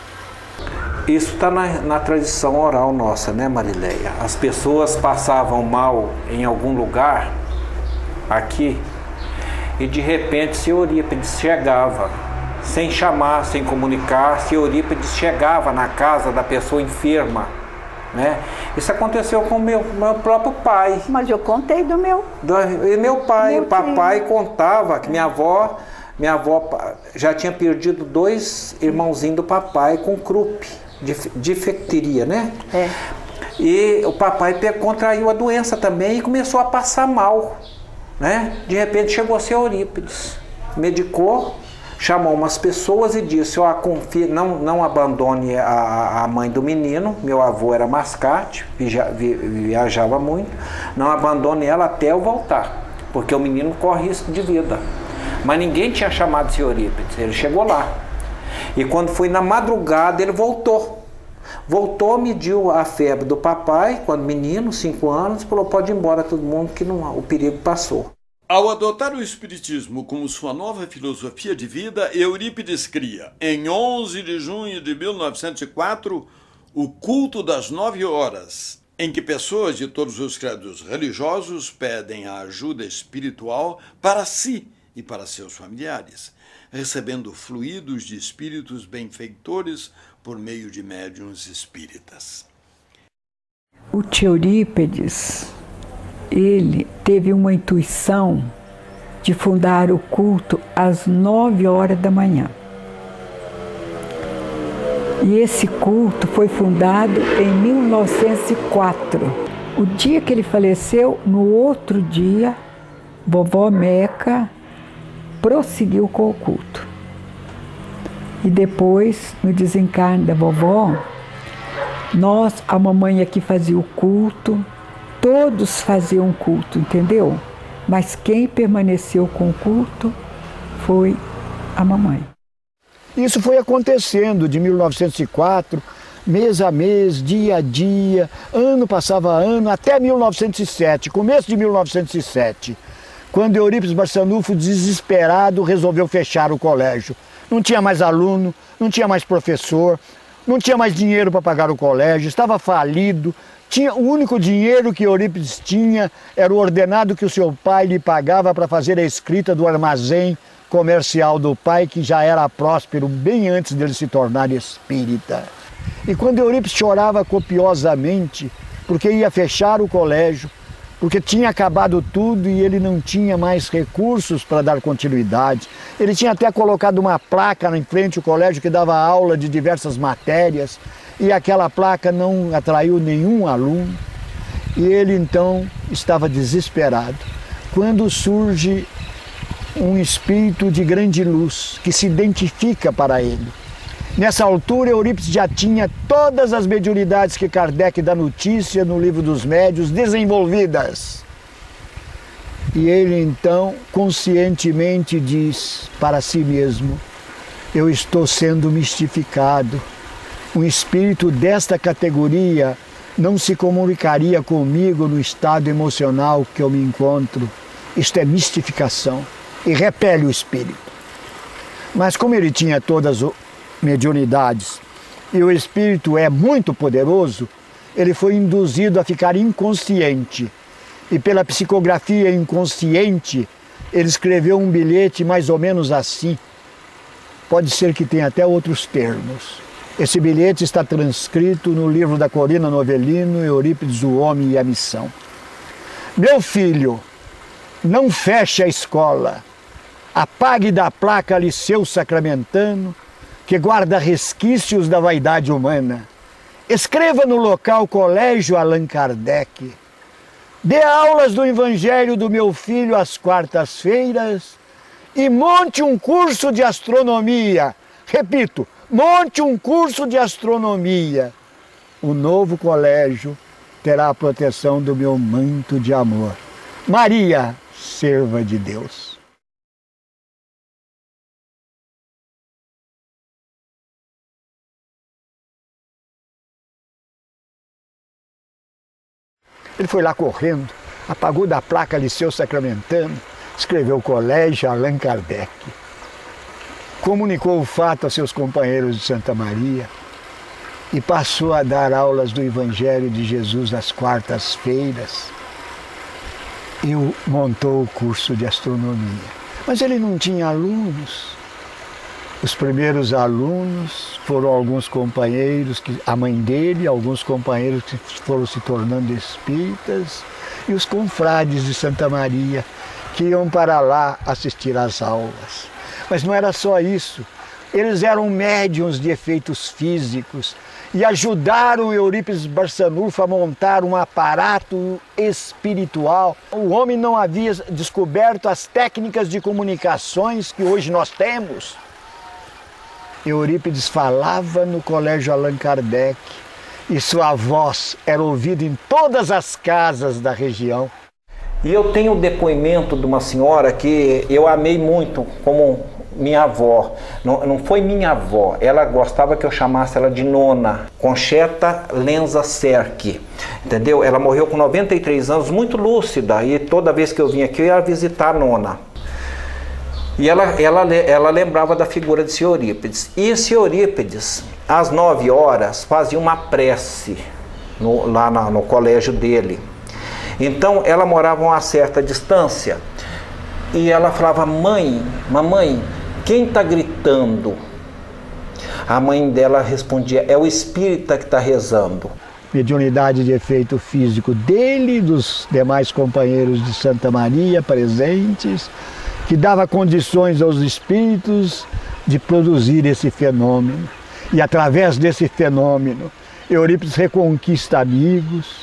Isso está na tradição oral nossa, né, Marileia? As pessoas passavam mal em algum lugar, aqui, e de repente se Eurípides chegava, sem chamar, sem comunicar, se Eurípides chegava na casa da pessoa enferma, né? Isso aconteceu com o meu próprio pai. Mas eu contei do meu. E meu pai, o papai contava que minha avó já tinha perdido 2 irmãozinhos do papai com croup, difteria, né? É. E o papai contraiu a doença também e começou a passar mal, né? De repente chegou a ser Eurípides, medicou, chamou umas pessoas e disse: ó, não abandone a mãe do menino. Meu avô era mascate, viajava muito. Não abandone ela até eu voltar, porque o menino corre risco de vida. Mas ninguém tinha chamado esse Eurípides. Ele chegou lá. E quando foi na madrugada, ele voltou. Voltou, mediu a febre do papai, quando menino, 5 anos, falou: pode ir embora todo mundo, que o perigo passou. Ao adotar o Espiritismo como sua nova filosofia de vida, Eurípides cria, em 11 de junho de 1904, o culto das 9 horas, em que pessoas de todos os credos religiosos pedem a ajuda espiritual para si e para seus familiares, recebendo fluidos de espíritos benfeitores por meio de médiuns espíritas. O tio Eurípides, ele teve uma intuição de fundar o culto às 9 horas da manhã. E esse culto foi fundado em 1904. O dia que ele faleceu, no outro dia, vovó Meca prosseguiu com o culto. E depois, no desencarne da vovó, a mamãe aqui fazia o culto, todos faziam o culto, entendeu? Mas quem permaneceu com o culto foi a mamãe. Isso foi acontecendo de 1904, mês a mês, dia a dia, ano passava ano, até 1907, começo de 1907, quando Eurípides Barçanufo, desesperado, resolveu fechar o colégio. Não tinha mais aluno, não tinha mais professor, não tinha mais dinheiro para pagar o colégio, estava falido. O único dinheiro que Eurípides tinha era o ordenado que o seu pai lhe pagava para fazer a escrita do armazém comercial do pai, que já era próspero bem antes dele se tornar espírita. E quando Eurípides chorava copiosamente, porque ia fechar o colégio, porque tinha acabado tudo e ele não tinha mais recursos para dar continuidade. Ele tinha até colocado uma placa em frente ao colégio que dava aula de diversas matérias, e aquela placa não atraiu nenhum aluno, e ele então estava desesperado. Quando surge um espírito de grande luz que se identifica para ele. Nessa altura, Eurípides já tinha todas as mediunidades que Kardec dá notícia no Livro dos Médiuns desenvolvidas. E ele então conscientemente diz para si mesmo: eu estou sendo mistificado. Um espírito desta categoria não se comunicaria comigo no estado emocional que eu me encontro. Isto é mistificação. E repele o espírito. Mas como ele tinha todas as mediunidades e o espírito é muito poderoso, ele foi induzido a ficar inconsciente. E pela psicografia inconsciente, ele escreveu um bilhete mais ou menos assim. Pode ser que tenha até outros termos. Esse bilhete está transcrito no livro da Corina Novelino, Eurípides, o Homem e a Missão. Meu filho, não feche a escola. Apague da placa Liceu Sacramentano, que guarda resquícios da vaidade humana. Escreva no local Colégio Allan Kardec. Dê aulas do Evangelho do meu filho às quartas-feiras e monte um curso de astronomia. Repito, monte um curso de astronomia. O novo colégio terá a proteção do meu manto de amor. Maria, serva de Deus. Ele foi lá correndo, apagou da placa Liceu Sacramentano, escreveu Colégio Allan Kardec. Comunicou o fato a seus companheiros de Santa Maria e passou a dar aulas do Evangelho de Jesus às quartas-feiras e montou o curso de astronomia. Mas ele não tinha alunos. Os primeiros alunos foram alguns companheiros, a mãe dele, alguns companheiros que foram se tornando espíritas, e os confrades de Santa Maria, que iam para lá assistir às aulas. Mas não era só isso. Eles eram médiuns de efeitos físicos e ajudaram Eurípides Barçanufo a montar um aparato espiritual. O homem não havia descoberto as técnicas de comunicações que hoje nós temos. Eurípides falava no Colégio Allan Kardec e sua voz era ouvida em todas as casas da região. E eu tenho o depoimento de uma senhora que eu amei muito como minha avó. Não foi minha avó, ela gostava que eu chamasse ela de nona, Concheta Lenza Serck, entendeu? Ela morreu com 93 anos, muito lúcida, e toda vez que eu vinha aqui eu ia visitar a nona. E ela lembrava da figura de Eurípides. E esse Eurípides, às 9 horas, fazia uma prece lá no colégio dele. Então ela morava a uma certa distância e ela falava: mamãe, quem está gritando? A mãe dela respondia: é o espírita que está rezando. Mediunidade de efeito físico dele e dos demais companheiros de Santa Maria presentes, que dava condições aos espíritos de produzir esse fenômeno. E através desse fenômeno, Eurípides reconquista amigos,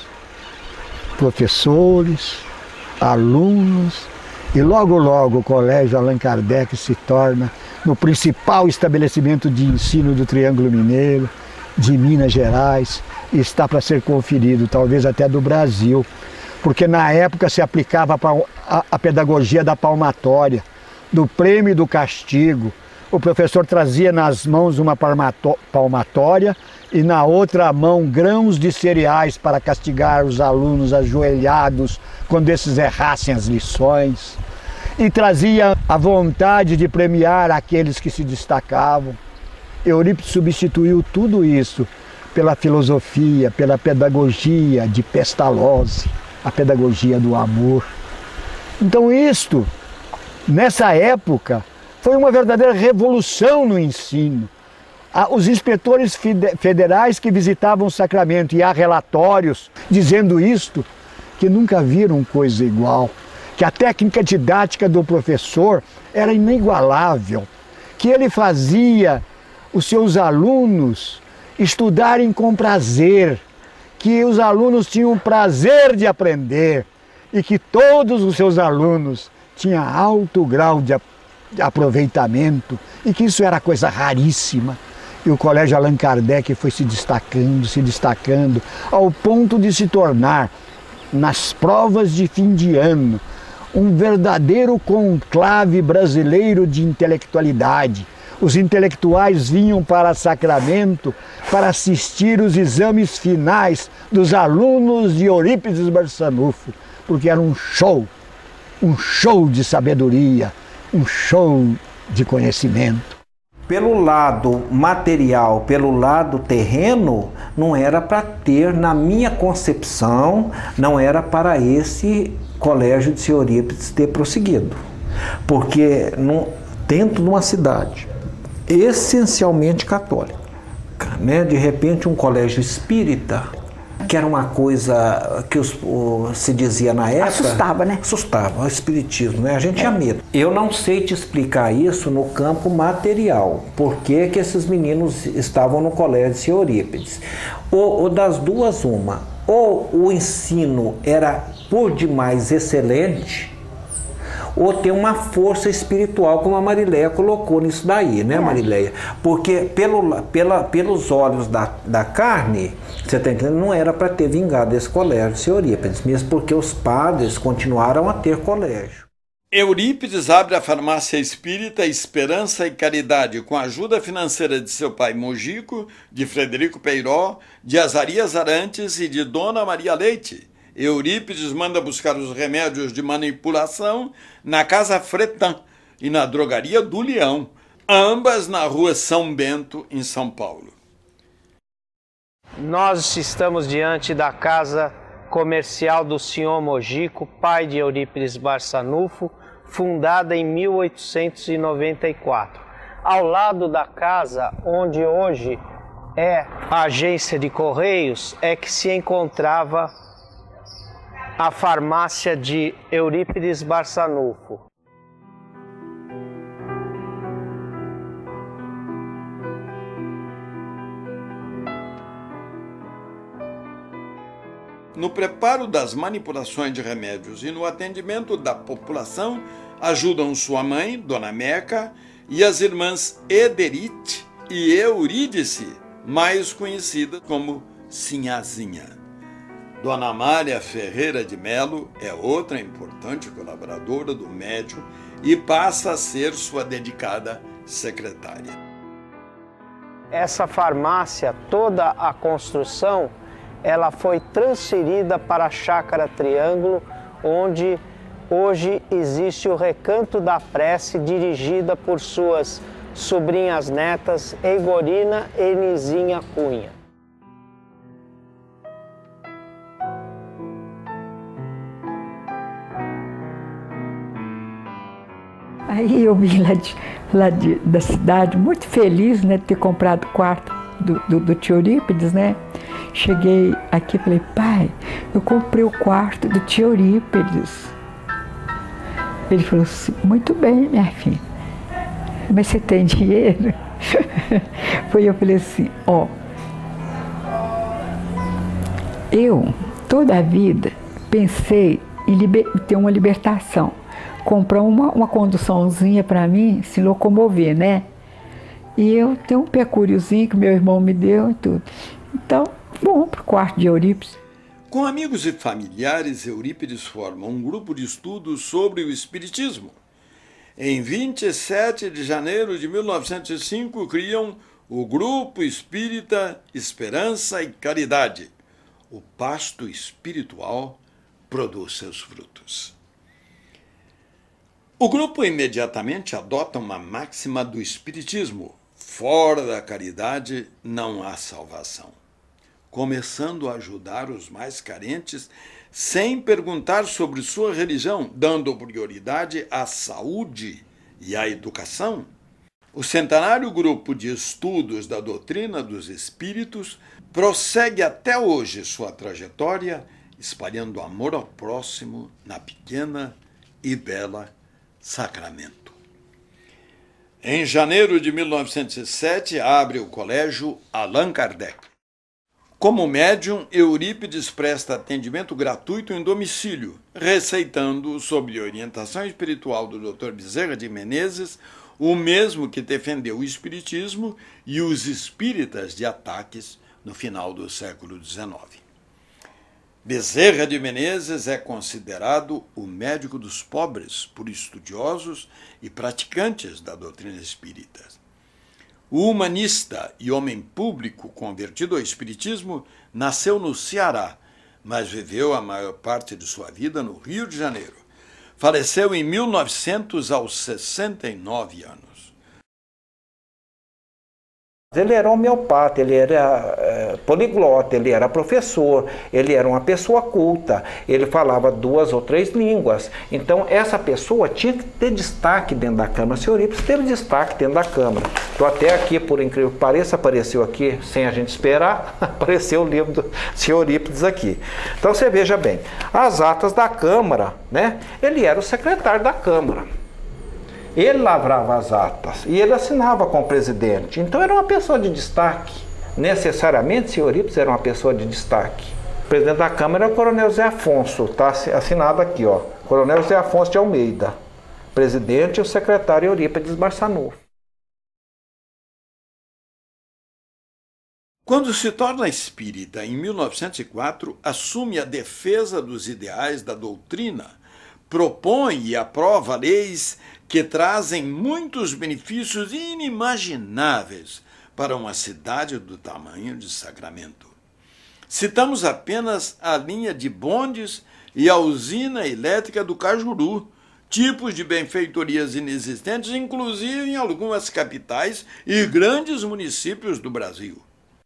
professores, alunos, e logo o Colégio Allan Kardec se torna no principal estabelecimento de ensino do Triângulo Mineiro, de Minas Gerais, e está para ser conferido, talvez até do Brasil, porque na época se aplicava a pedagogia da palmatória, do prêmio e do castigo. O professor trazia nas mãos uma palmatória e na outra mão grãos de cereais para castigar os alunos ajoelhados quando esses errassem as lições. E trazia a vontade de premiar aqueles que se destacavam. Eurípides substituiu tudo isso pela filosofia, pela pedagogia de Pestalozzi, a pedagogia do amor. Então isto, nessa época, foi uma verdadeira revolução no ensino. Os inspetores federais que visitavam o Sacramento, e há relatórios dizendo isto, que nunca viram coisa igual, que a técnica didática do professor era inigualável, que ele fazia os seus alunos estudarem com prazer, que os alunos tinham prazer de aprender e que todos os seus alunos tinham alto grau de aproveitamento e que isso era coisa raríssima. E o Colégio Allan Kardec foi se destacando, ao ponto de se tornar, nas provas de fim de ano, um verdadeiro conclave brasileiro de intelectualidade. Os intelectuais vinham para Sacramento para assistir os exames finais dos alunos de Eurípides Barçanufo, porque era um show de sabedoria, um show de conhecimento. Pelo lado material, pelo lado terreno, não era para ter, na minha concepção, não era para esse colégio de Eurípides ter prosseguido. Porque dentro de uma cidade essencialmente católica, né? De repente um colégio espírita, que era uma coisa que se dizia na época... Assustava, né? Assustava, o espiritismo, né? A gente tinha medo. Eu não sei te explicar isso no campo material, por que esses meninos estavam no colégio de Eurípides. Ou das duas, uma. Ou o ensino era por demais excelente, ou tem uma força espiritual, como a Marileia colocou nisso daí, né, Marileia? Porque pelos olhos da carne, você está entendendo, não era para ter vingado esse colégio de Eurípides, mesmo porque os padres continuaram a ter colégio. Eurípides abre a farmácia espírita Esperança e Caridade com a ajuda financeira de seu pai Mojico, de Frederico Peiró, de Azarias Arantes e de Dona Maria Leite. Eurípides manda buscar os remédios de manipulação na Casa Fretan e na Drogaria do Leão, ambas na Rua São Bento, em São Paulo. Nós estamos diante da casa comercial do senhor Mojico, pai de Eurípides Barçanufo, fundada em 1894. Ao lado da casa, onde hoje é a agência de Correios, é que se encontrava a farmácia de Eurípides Barçanufo. No preparo das manipulações de remédios e no atendimento da população, ajudam sua mãe, Dona Meca, e as irmãs Ederite e Eurídice, mais conhecidas como Sinhazinha. Dona Amália Ferreira de Melo é outra importante colaboradora do médium e passa a ser sua dedicada secretária. Essa farmácia, toda a construção, ela foi transferida para a Chácara Triângulo, onde hoje existe o Recanto da Prece, dirigida por suas sobrinhas netas, Eigorina e Nizinha Cunha. Aí eu vim da cidade, muito feliz, né, de ter comprado o quarto do tio Eurípides, né? Cheguei aqui e falei, pai, eu comprei o quarto do tio Eurípides. Ele falou assim, muito bem, minha filha, mas você tem dinheiro? Eu falei assim, ó, eu toda a vida pensei em ter uma libertação, comprar uma conduçãozinha para mim se locomover, né? E eu tenho um pecúriozinho que meu irmão me deu e tudo. Então, vamos para o quarto de Eurípides. Com amigos e familiares, Eurípides forma um grupo de estudos sobre o Espiritismo. Em 27 de janeiro de 1905, criam o Grupo Espírita Esperança e Caridade. O pasto espiritual produz seus frutos. O grupo imediatamente adota uma máxima do Espiritismo: fora da caridade não há salvação, começando a ajudar os mais carentes sem perguntar sobre sua religião, dando prioridade à saúde e à educação. O centenário grupo de estudos da doutrina dos espíritos prossegue até hoje sua trajetória, espalhando amor ao próximo na pequena e bela Sacramento. Em janeiro de 1907, abre o colégio Allan Kardec. Como médium, Eurípides presta atendimento gratuito em domicílio, receitando, sob orientação espiritual do Dr. Bezerra de Menezes, o mesmo que defendeu o espiritismo e os espíritas de ataques no final do século XIX. Bezerra de Menezes é considerado o médico dos pobres por estudiosos e praticantes da doutrina espírita. O humanista e homem público convertido ao espiritismo nasceu no Ceará, mas viveu a maior parte de sua vida no Rio de Janeiro. Faleceu em 1900 aos 69 anos. Ele era homeopata, ele era poliglota, ele era professor, ele era uma pessoa culta, ele falava 2 ou 3 línguas. Então essa pessoa tinha que ter destaque dentro da Câmara. O senhor Eurípides teve destaque dentro da Câmara. Estou até aqui, por incrível que pareça, apareceu aqui, sem a gente esperar, apareceu o livro do senhor Eurípides aqui. Então você veja bem, as atas da Câmara, né? Ele era o secretário da Câmara. Ele lavrava as atas e ele assinava com o presidente. Então era uma pessoa de destaque. Necessariamente, o senhor Eurípides era uma pessoa de destaque. O presidente da Câmara é o Coronel Zé Afonso. Está assinado aqui, ó. Coronel Zé Afonso de Almeida. Presidente e o secretário Eurípides Barçanufo. Quando se torna espírita em 1904, assume a defesa dos ideais da doutrina, propõe e aprova leis que trazem muitos benefícios inimagináveis para uma cidade do tamanho de Sacramento. Citamos apenas a linha de bondes e a usina elétrica do Cajuru, tipos de benfeitorias inexistentes, inclusive em algumas capitais e grandes municípios do Brasil.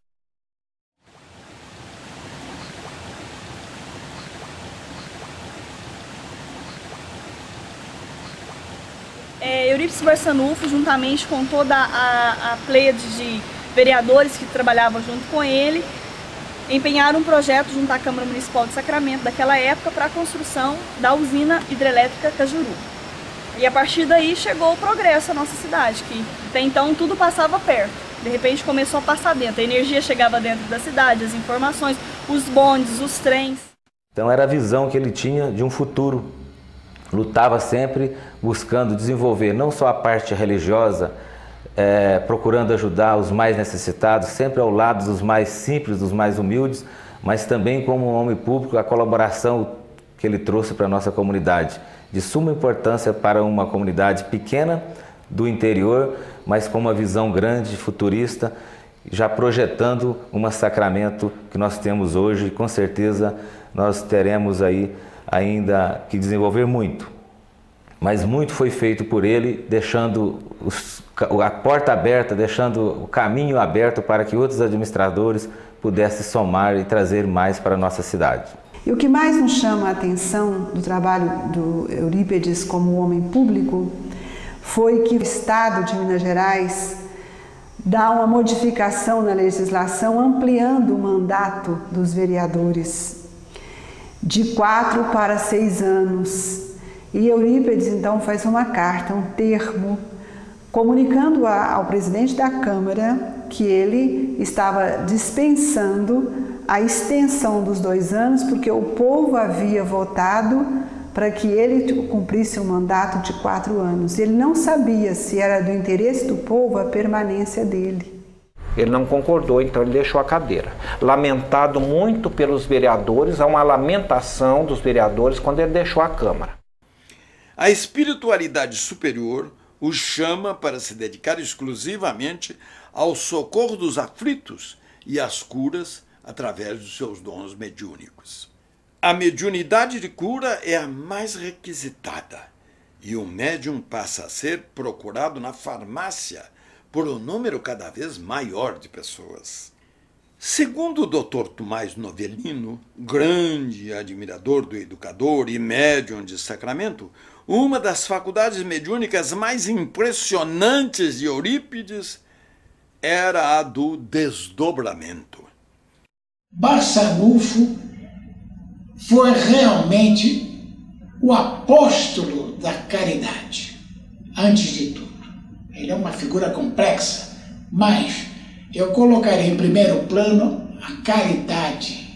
Eurípides Barçanufo, juntamente com toda a pleiade de vereadores que trabalhavam junto com ele, empenharam um projeto junto à Câmara Municipal de Sacramento daquela época para a construção da usina hidrelétrica Cajuru. E a partir daí chegou o progresso à nossa cidade, que até então tudo passava perto. De repente começou a passar dentro, a energia chegava dentro da cidade, as informações, os bondes, os trens. Então era a visão que ele tinha de um futuro. Lutava sempre buscando desenvolver não só a parte religiosa, procurando ajudar os mais necessitados, sempre ao lado dos mais simples, dos mais humildes, mas também como um homem público, a colaboração que ele trouxe para a nossa comunidade, de suma importância para uma comunidade pequena do interior, mas com uma visão grande, futurista, já projetando uma Sacramento que nós temos hoje, e com certeza nós teremos aí ainda que desenvolver muito, mas muito foi feito por ele, deixando a porta aberta, deixando o caminho aberto para que outros administradores pudessem somar e trazer mais para a nossa cidade. E o que mais nos chama a atenção do trabalho do Eurípides como homem público foi que o Estado de Minas Gerais dá uma modificação na legislação ampliando o mandato dos vereadores de 4 para 6 anos. E Eurípides então faz uma carta, um termo, comunicando ao presidente da Câmara que ele estava dispensando a extensão dos 2 anos, porque o povo havia votado para que ele cumprisse um mandato de 4 anos. Ele não sabia se era do interesse do povo a permanência dele. Ele não concordou, então ele deixou a cadeira. Lamentado muito pelos vereadores, há uma lamentação dos vereadores quando ele deixou a Câmara. A espiritualidade superior o chama para se dedicar exclusivamente ao socorro dos aflitos e às curas através dos seus dons mediúnicos. A mediunidade de cura é a mais requisitada e o médium passa a ser procurado na farmácia por um número cada vez maior de pessoas. Segundo o Dr. Tomás Novellino, grande admirador do educador e médium de Sacramento, uma das faculdades mediúnicas mais impressionantes de Eurípides era a do desdobramento. Barçanufo foi realmente o apóstolo da caridade, antes de tudo. Ele é uma figura complexa, mas eu colocaria em primeiro plano a caridade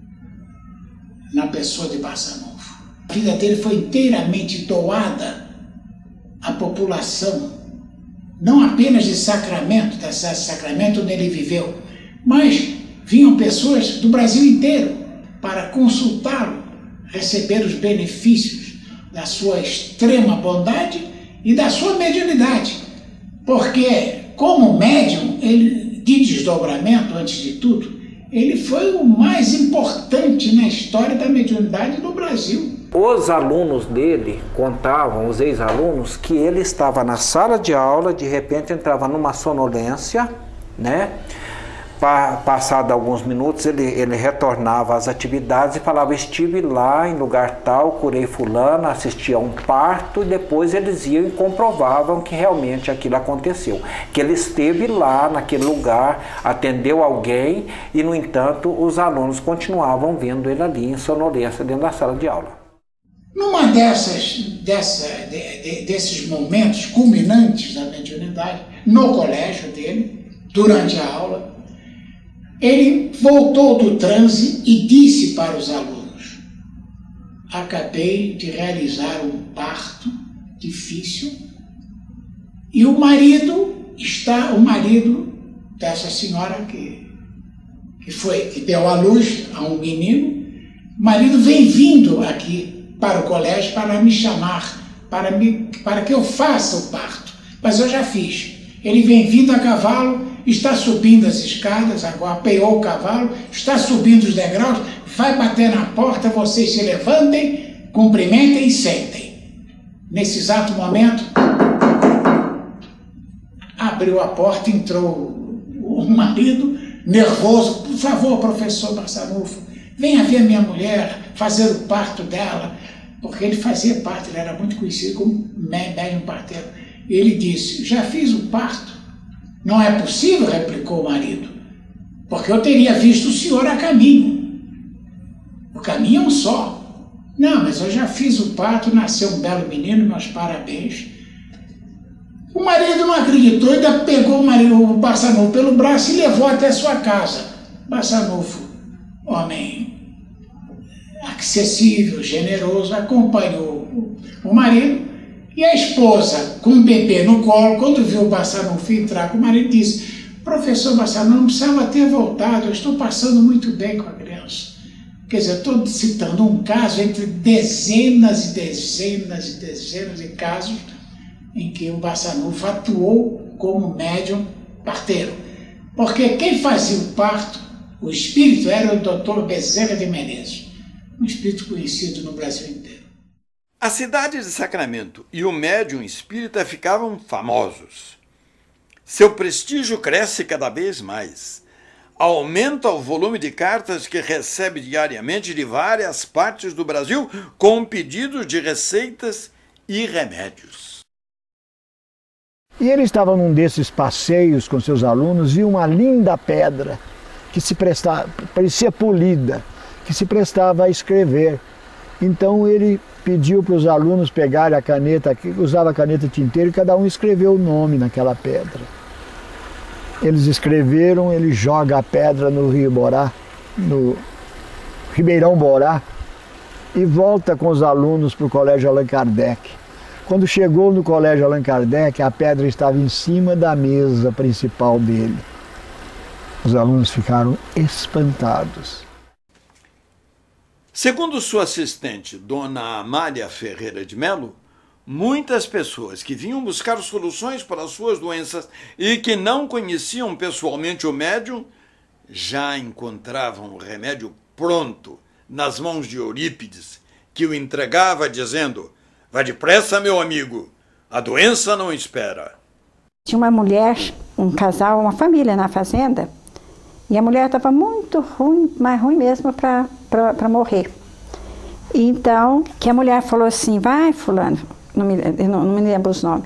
na pessoa de Barçanufo. A vida dele foi inteiramente doada à população, não apenas de Sacramento, da cidade de Sacramento onde ele viveu, mas vinham pessoas do Brasil inteiro para consultá-lo, receber os benefícios da sua extrema bondade e da sua mediunidade. Porque, como médium de desdobramento, antes de tudo, ele foi o mais importante na história da mediunidade do Brasil. Os alunos dele contavam, os ex-alunos, que ele estava na sala de aula, de repente entrava numa sonolência, né? Passado alguns minutos, ele retornava às atividades e falava: estive lá em lugar tal, curei fulano, assisti a um parto, e depois eles iam e comprovavam que realmente aquilo aconteceu. Que ele esteve lá naquele lugar, atendeu alguém e, no entanto, os alunos continuavam vendo ele ali em sonolência dentro da sala de aula. Numa desses momentos culminantes da mediunidade, no colégio dele, durante a aula, ele voltou do transe e disse para os alunos: acabei de realizar um parto difícil e o marido dessa senhora que deu à luz a um menino, o marido vem vindo aqui para o colégio para me chamar, para que eu faça o parto, mas eu já fiz. Ele vem vindo a cavalo, está subindo as escadas, agora apeou o cavalo, está subindo os degraus, vai bater na porta, vocês se levantem, cumprimentem e sentem. Nesse exato momento, abriu a porta, entrou o marido, nervoso: por favor, professor Barçanufo, venha ver minha mulher, fazer o parto dela, porque ele fazia parto, ele era muito conhecido como médium parteiro. Ele disse: já fiz o parto. Não é possível, replicou o marido, porque eu teria visto o senhor a caminho. O caminho é um só. Não, mas eu já fiz o parto, nasceu um belo menino, meus parabéns. O marido não acreditou, ainda pegou o Barçanufo pelo braço e levou até sua casa. Barçanufo, homem acessível, generoso, acompanhou o marido. E a esposa, com o bebê no colo, quando viu o Barçanufo entrar com o marido, disse: professor Barçanufo, não precisava ter voltado, eu estou passando muito bem com a criança. Quer dizer, estou citando um caso entre dezenas e dezenas e dezenas de casos em que o Barçanufo atuou como médium parteiro. Porque quem fazia o parto, o espírito, era o Dr. Bezerra de Menezes, um espírito conhecido no Brasil inteiro. A cidade de Sacramento e o médium espírita ficavam famosos. Seu prestígio cresce cada vez mais. Aumenta o volume de cartas que recebe diariamente de várias partes do Brasil com pedidos de receitas e remédios. E ele estava num desses passeios com seus alunos, viu uma linda pedra que se prestava, parecia polida, que se prestava a escrever. Então ele pediu para os alunos pegarem a caneta, usava a caneta tinteiro, e cada um escreveu o nome naquela pedra. Eles escreveram, ele joga a pedra no Rio Borá, no Ribeirão Borá, e volta com os alunos para o Colégio Allan Kardec. Quando chegou no Colégio Allan Kardec, a pedra estava em cima da mesa principal dele. Os alunos ficaram espantados. Segundo sua assistente, Dona Amália Ferreira de Melo, muitas pessoas que vinham buscar soluções para suas doenças e que não conheciam pessoalmente o médium, já encontravam o remédio pronto nas mãos de Eurípides, que o entregava dizendo: "Vá depressa, meu amigo, a doença não espera." Tinha uma mulher, um casal, uma família na fazenda, e a mulher estava muito ruim, mais ruim mesmo para morrer. Então, que a mulher falou assim: "Vai, fulano", não me lembro os nomes,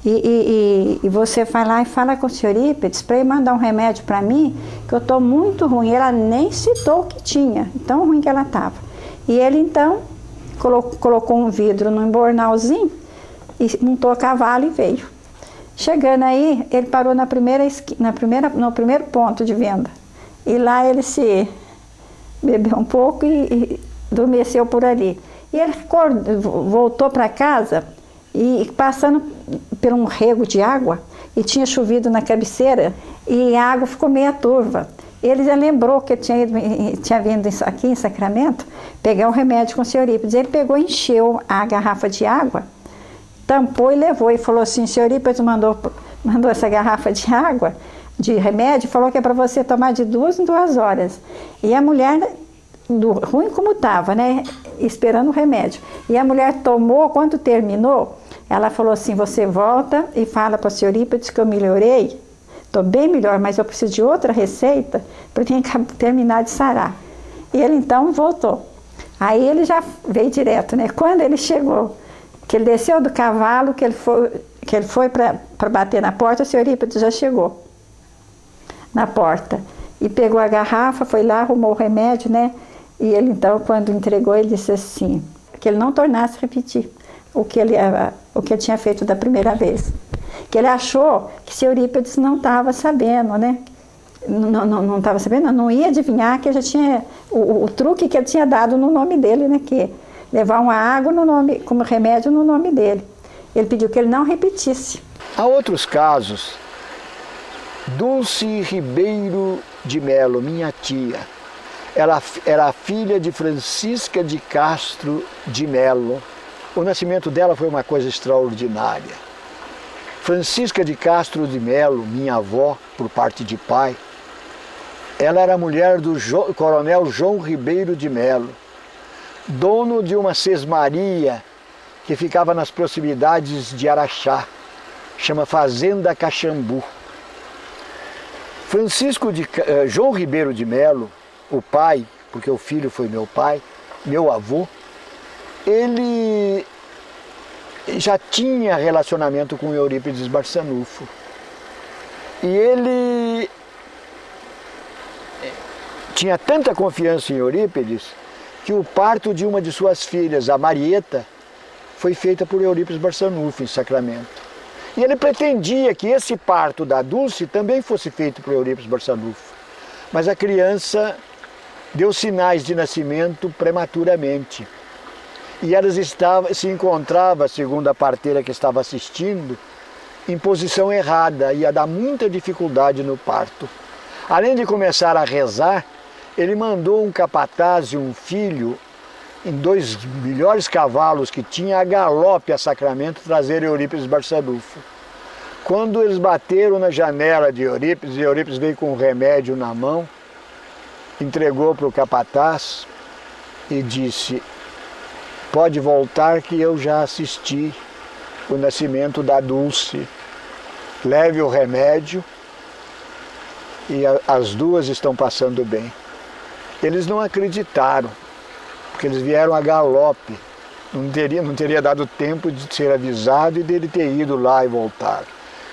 e você vai lá e fala com o senhor Eurípides para ele mandar um remédio para mim, que eu estou muito ruim. Ela nem citou o que tinha, tão ruim que ela estava. E ele então colocou um vidro num embornalzinho e montou a cavalo e veio. Chegando aí, ele parou no primeiro ponto de venda. E lá ele se bebeu um pouco e adormeceu por ali. E ele voltou para casa e passando por um rego de água, e tinha chovido na cabeceira, e a água ficou meia turva. Ele já lembrou que tinha vindo aqui em Sacramento pegar um remédio com o senhor Eurípides. Ele pegou e encheu a garrafa de água, tampou e levou. E falou assim: "O senhor Eurípides mandou essa garrafa de água, de remédio, falou que é para você tomar de 2 em 2 horas. E a mulher, ruim como estava, né, esperando o remédio. E a mulher tomou, quando terminou, ela falou assim: "Você volta e fala para o senhor Eurípides que eu melhorei. Estou bem melhor, mas eu preciso de outra receita para terminar de sarar." E ele então voltou. Aí ele já veio direto, né? Quando ele chegou, que ele desceu do cavalo, que ele foi para bater na porta, o senhor Eurípides já chegou na porta. E pegou a garrafa, foi lá, arrumou o remédio, né? E ele então, quando entregou, ele disse assim, que ele não tornasse a repetir o que ele tinha feito da primeira vez. Que ele achou que o senhor Eurípides não estava sabendo, né? Não estava sabendo, não ia adivinhar que já tinha o truque que ele tinha dado no nome dele, né? Que levar uma água como remédio no nome dele. Ele pediu que ele não repetisse. Há outros casos. Dulce Ribeiro de Melo, minha tia, ela era filha de Francisca de Castro de Melo. O nascimento dela foi uma coisa extraordinária. Francisca de Castro de Melo, minha avó, por parte de pai, ela era mulher do coronel João Ribeiro de Melo, dono de uma sesmaria que ficava nas proximidades de Araxá, chama Fazenda Caxambu. João Ribeiro de Melo, o pai, porque o filho foi meu pai, meu avô, ele já tinha relacionamento com Eurípides Barçanufo. E ele tinha tanta confiança em Eurípides que o parto de uma de suas filhas, a Marieta, foi feita por Eurípides Barçanufo em Sacramento. E ele pretendia que esse parto da Dulce também fosse feito por Eurípides Barçanufo. Mas a criança deu sinais de nascimento prematuramente. E ela se encontrava, segundo a parteira que estava assistindo, em posição errada, ia dar muita dificuldade no parto. Além de começar a rezar, ele mandou um capataz e um filho, em 2 melhores cavalos que tinha, a galope a Sacramento, trazer Eurípides Barçanufo. Quando eles bateram na janela de Eurípides, e Eurípides veio com um remédio na mão, entregou para o capataz e disse: "Pode voltar que eu já assisti o nascimento da Dulce. Leve o remédio e as duas estão passando bem." Eles não acreditaram, porque eles vieram a galope. Não teria dado tempo de ser avisado e dele ter ido lá e voltar.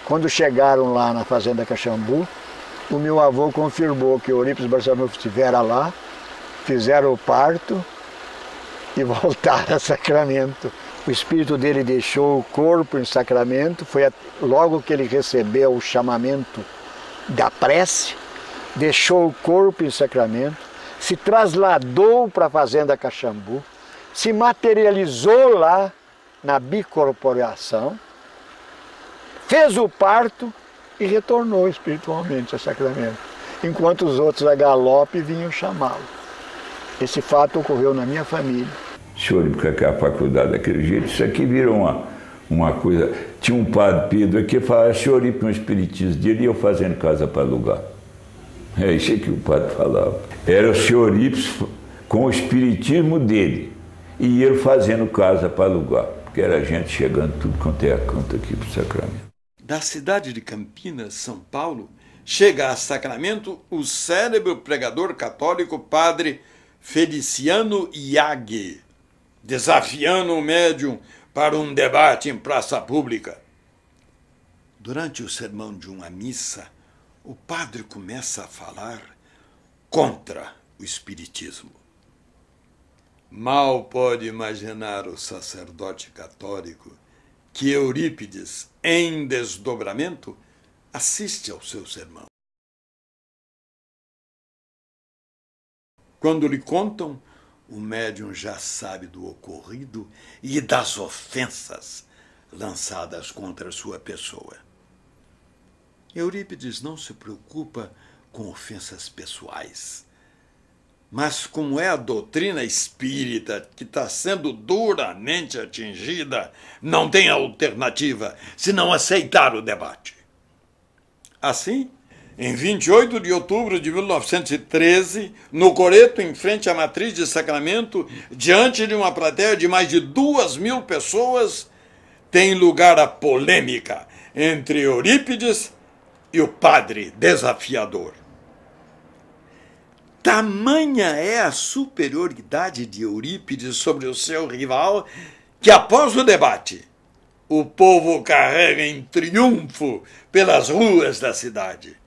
Quando chegaram lá na fazenda Caxambu, o meu avô confirmou que Eurípides Barçanufo estivera lá, fizeram o parto e voltaram a Sacramento. O espírito dele deixou o corpo em Sacramento, foi logo que ele recebeu o chamamento da prece, deixou o corpo em Sacramento, se trasladou para a fazenda Caxambu, se materializou lá na bicorporação, fez o parto e retornou espiritualmente a Sacramento, enquanto os outros a galope vinham chamá-lo. Esse fato ocorreu na minha família. Senhor, porque a faculdade daquele jeito, isso aqui virou uma coisa. Tinha um padre Pedro aqui que falava, senhor, ir para um espiritismo dele e eu fazendo casa para alugar. É isso que o padre falava. Era o senhor Eurípides com o espiritismo dele e ele fazendo casa para alugar, porque era gente chegando tudo quanto é a canto aqui para o Sacramento. Da cidade de Campinas, São Paulo, chega a Sacramento o célebre pregador católico padre Feliciano Iaghi, desafiando o médium para um debate em praça pública. Durante o sermão de uma missa, o padre começa a falar contra o espiritismo. Mal pode imaginar o sacerdote católico que Eurípides, em desdobramento, assiste ao seu sermão. Quando lhe contam, o médium já sabe do ocorrido e das ofensas lançadas contra sua pessoa. Eurípides não se preocupa com ofensas pessoais, mas como é a doutrina espírita que está sendo duramente atingida, não tem alternativa senão aceitar o debate. Assim, em 28 de outubro de 1913, no Coreto, em frente à Matriz de Sacramento, diante de uma plateia de mais de 2.000 pessoas, tem lugar a polêmica entre Eurípides e o padre desafiador. Tamanha é a superioridade de Eurípides sobre o seu rival que, após o debate, o povo carrega em triunfo pelas ruas da cidade.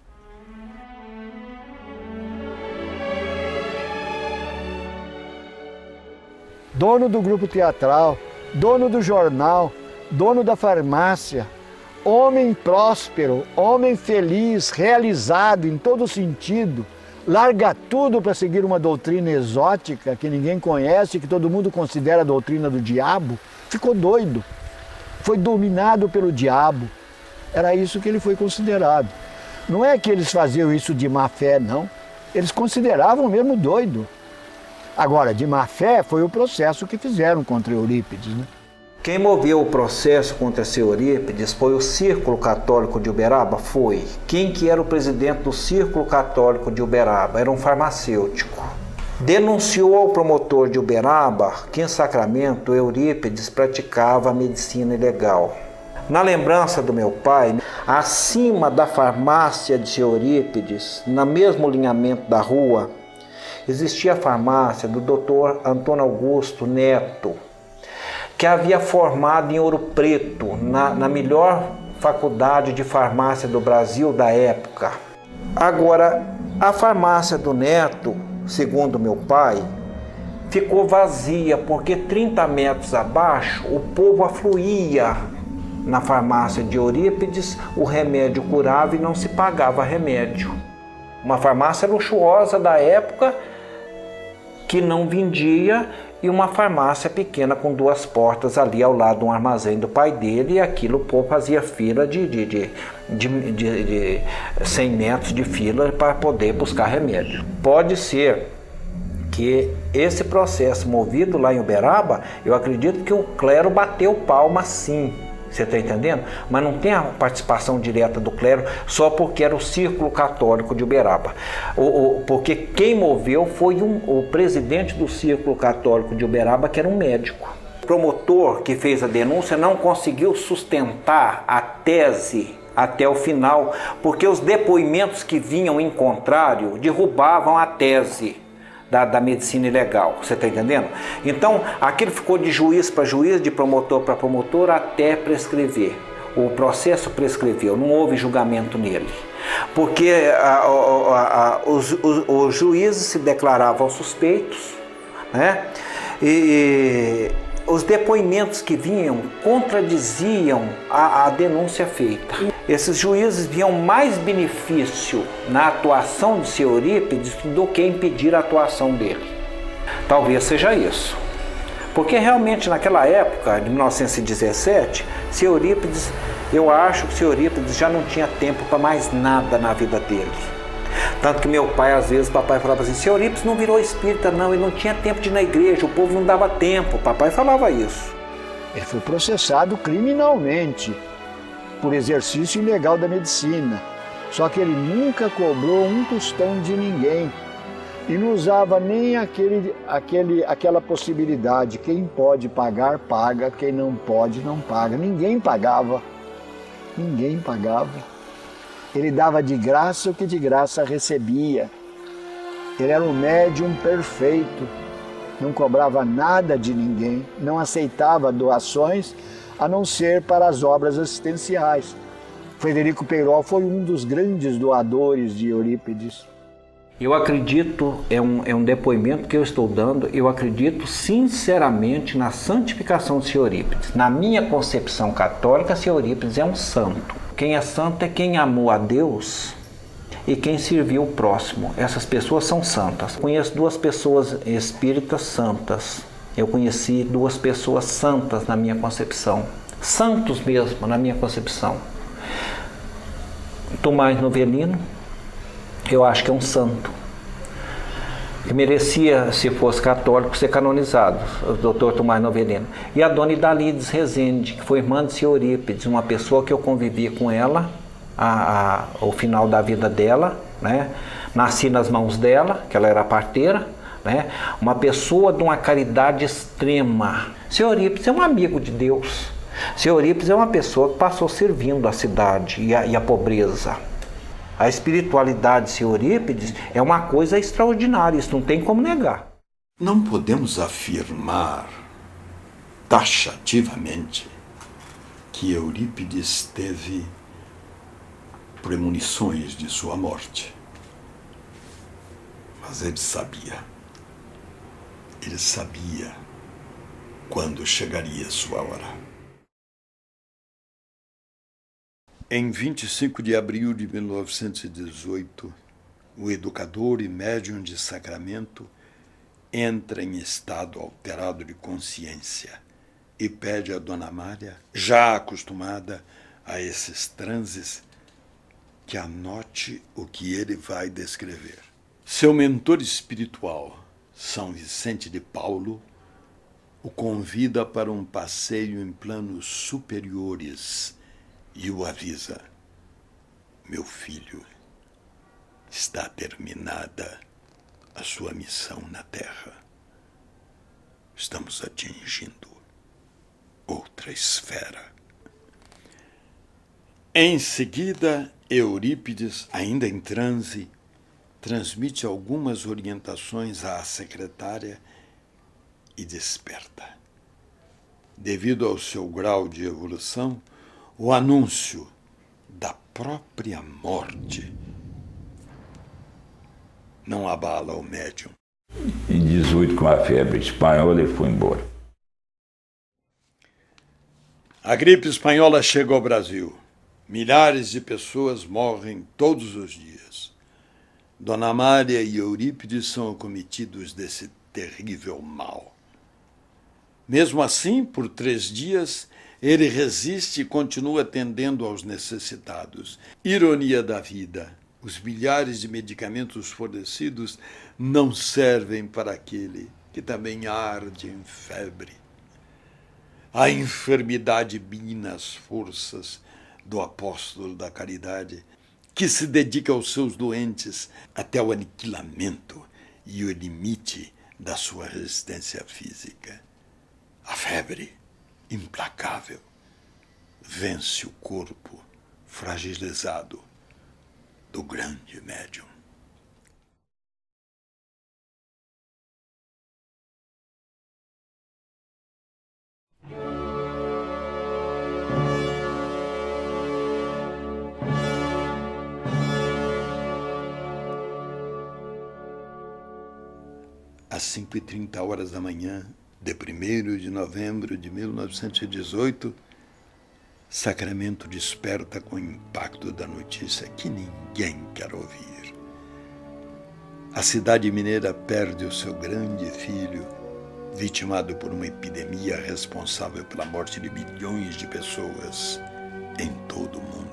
Dono do grupo teatral, dono do jornal, dono da farmácia, homem próspero, homem feliz, realizado em todo sentido, larga tudo para seguir uma doutrina exótica que ninguém conhece, que todo mundo considera a doutrina do diabo, ficou doido, foi dominado pelo diabo. Era isso que ele foi considerado. Não é que eles faziam isso de má fé, não. Eles consideravam mesmo doido. Agora, de má fé foi o processo que fizeram contra Eurípides, né? Quem moveu o processo contra seu Eurípides foi o Círculo Católico de Uberaba? Foi. Quem que era o presidente do Círculo Católico de Uberaba? Era um farmacêutico. Denunciou ao promotor de Uberaba que em Sacramento Eurípides praticava medicina ilegal. Na lembrança do meu pai, acima da farmácia de seu Eurípides, no mesmo alinhamento da rua, existia a farmácia do Dr. Antônio Augusto Neto, que havia formado em Ouro Preto, na melhor faculdade de farmácia do Brasil da época. Agora, a farmácia do Neto, segundo meu pai, ficou vazia, porque 30 metros abaixo o povo afluía na farmácia de Eurípides, o remédio curava e não se pagava remédio. Uma farmácia luxuosa da época que não vendia, e uma farmácia pequena com 2 portas ali ao lado de um armazém do pai dele, e aquilo o povo fazia fila de 100 metros de fila para poder buscar remédio. Pode ser que esse processo movido lá em Uberaba, eu acredito que o clero bateu palma sim, você está entendendo? Mas não tem a participação direta do clero só porque era o Círculo Católico de Uberaba. Porque quem moveu foi o presidente do Círculo Católico de Uberaba, que era um médico. O promotor que fez a denúncia não conseguiu sustentar a tese até o final, porque os depoimentos que vinham em contrário derrubavam a tese da medicina ilegal, você está entendendo? Então, aquilo ficou de juiz para juiz, de promotor para promotor, até prescrever. O processo prescreveu, não houve julgamento nele. Porque os juízes se declaravam suspeitos, né? E os depoimentos que vinham contradiziam a denúncia feita. Esses juízes viam mais benefício na atuação de seu Eurípides do que impedir a atuação dele. Talvez seja isso. Porque realmente naquela época, de 1917, seu Eurípides, eu acho que seu Eurípides já não tinha tempo para mais nada na vida dele. Tanto que meu pai, às vezes, papai falava assim, seu Eurípides não virou espírita não, ele não tinha tempo de ir na igreja, o povo não dava tempo, papai falava isso. Ele foi processado criminalmente por exercício ilegal da medicina, só que ele nunca cobrou um tostão de ninguém e não usava nem aquela possibilidade, quem pode pagar, paga, quem não pode, não paga. Ninguém pagava, ninguém pagava. Ele dava de graça o que de graça recebia. Ele era um médium perfeito, não cobrava nada de ninguém, não aceitava doações, a não ser para as obras assistenciais. Frederico Peiró foi um dos grandes doadores de Eurípides. Eu acredito, é um depoimento que eu estou dando, eu acredito sinceramente na santificação de Sr. Eurípides. Na minha concepção católica, Sr. Eurípides é um santo. Quem é santo é quem amou a Deus e quem serviu o próximo. Essas pessoas são santas. Conheço 2 pessoas espíritas santas. Eu conheci 2 pessoas santas na minha concepção. Santos mesmo, na minha concepção. Tomás Novelino, eu acho que é um santo. Que merecia, se fosse católico, ser canonizado, o Dr. Tomás Novelino. E a dona Idalides Rezende, que foi irmã de Sr. Eurípides, uma pessoa que eu convivi com ela ao final da vida dela, né? Nasci nas mãos dela, que ela era parteira, né? Uma pessoa de uma caridade extrema. Sr. Eurípides é um amigo de Deus. Sr. Eurípides é uma pessoa que passou servindo a cidade e a pobreza. A espiritualidade de Sr. Eurípides é uma coisa extraordinária, isso não tem como negar. Não podemos afirmar taxativamente que Eurípides teve premonições de sua morte. Mas ele sabia quando chegaria sua hora. Em 25 de abril de 1918, o educador e médium de Sacramento entra em estado alterado de consciência e pede a Dona Amália, já acostumada a esses transes, que anote o que ele vai descrever. Seu mentor espiritual, São Vicente de Paulo, o convida para um passeio em planos superiores e o avisa: meu filho, está terminada a sua missão na Terra. Estamos atingindo outra esfera. Em seguida, Eurípides, ainda em transe, transmite algumas orientações à secretária e desperta. Devido ao seu grau de evolução, o anúncio da própria morte não abala o médium. Em 18, com a febre espanhola, ele foi embora. A gripe espanhola chega ao Brasil. Milhares de pessoas morrem todos os dias. Dona Amália e Eurípides são acometidos desse terrível mal. Mesmo assim, por 3 dias, ele resiste e continua atendendo aos necessitados. Ironia da vida, os milhares de medicamentos fornecidos não servem para aquele que também arde em febre. A enfermidade mina as forças do apóstolo da caridade, que se dedica aos seus doentes até o aniquilamento e o limite da sua resistência física. A febre implacável vence o corpo fragilizado do grande médium. às 5h30 da manhã de 1º de novembro de 1918, Sacramento desperta com o impacto da notícia que ninguém quer ouvir. A cidade mineira perde o seu grande filho, vitimado por uma epidemia responsável pela morte de milhões de pessoas em todo o mundo.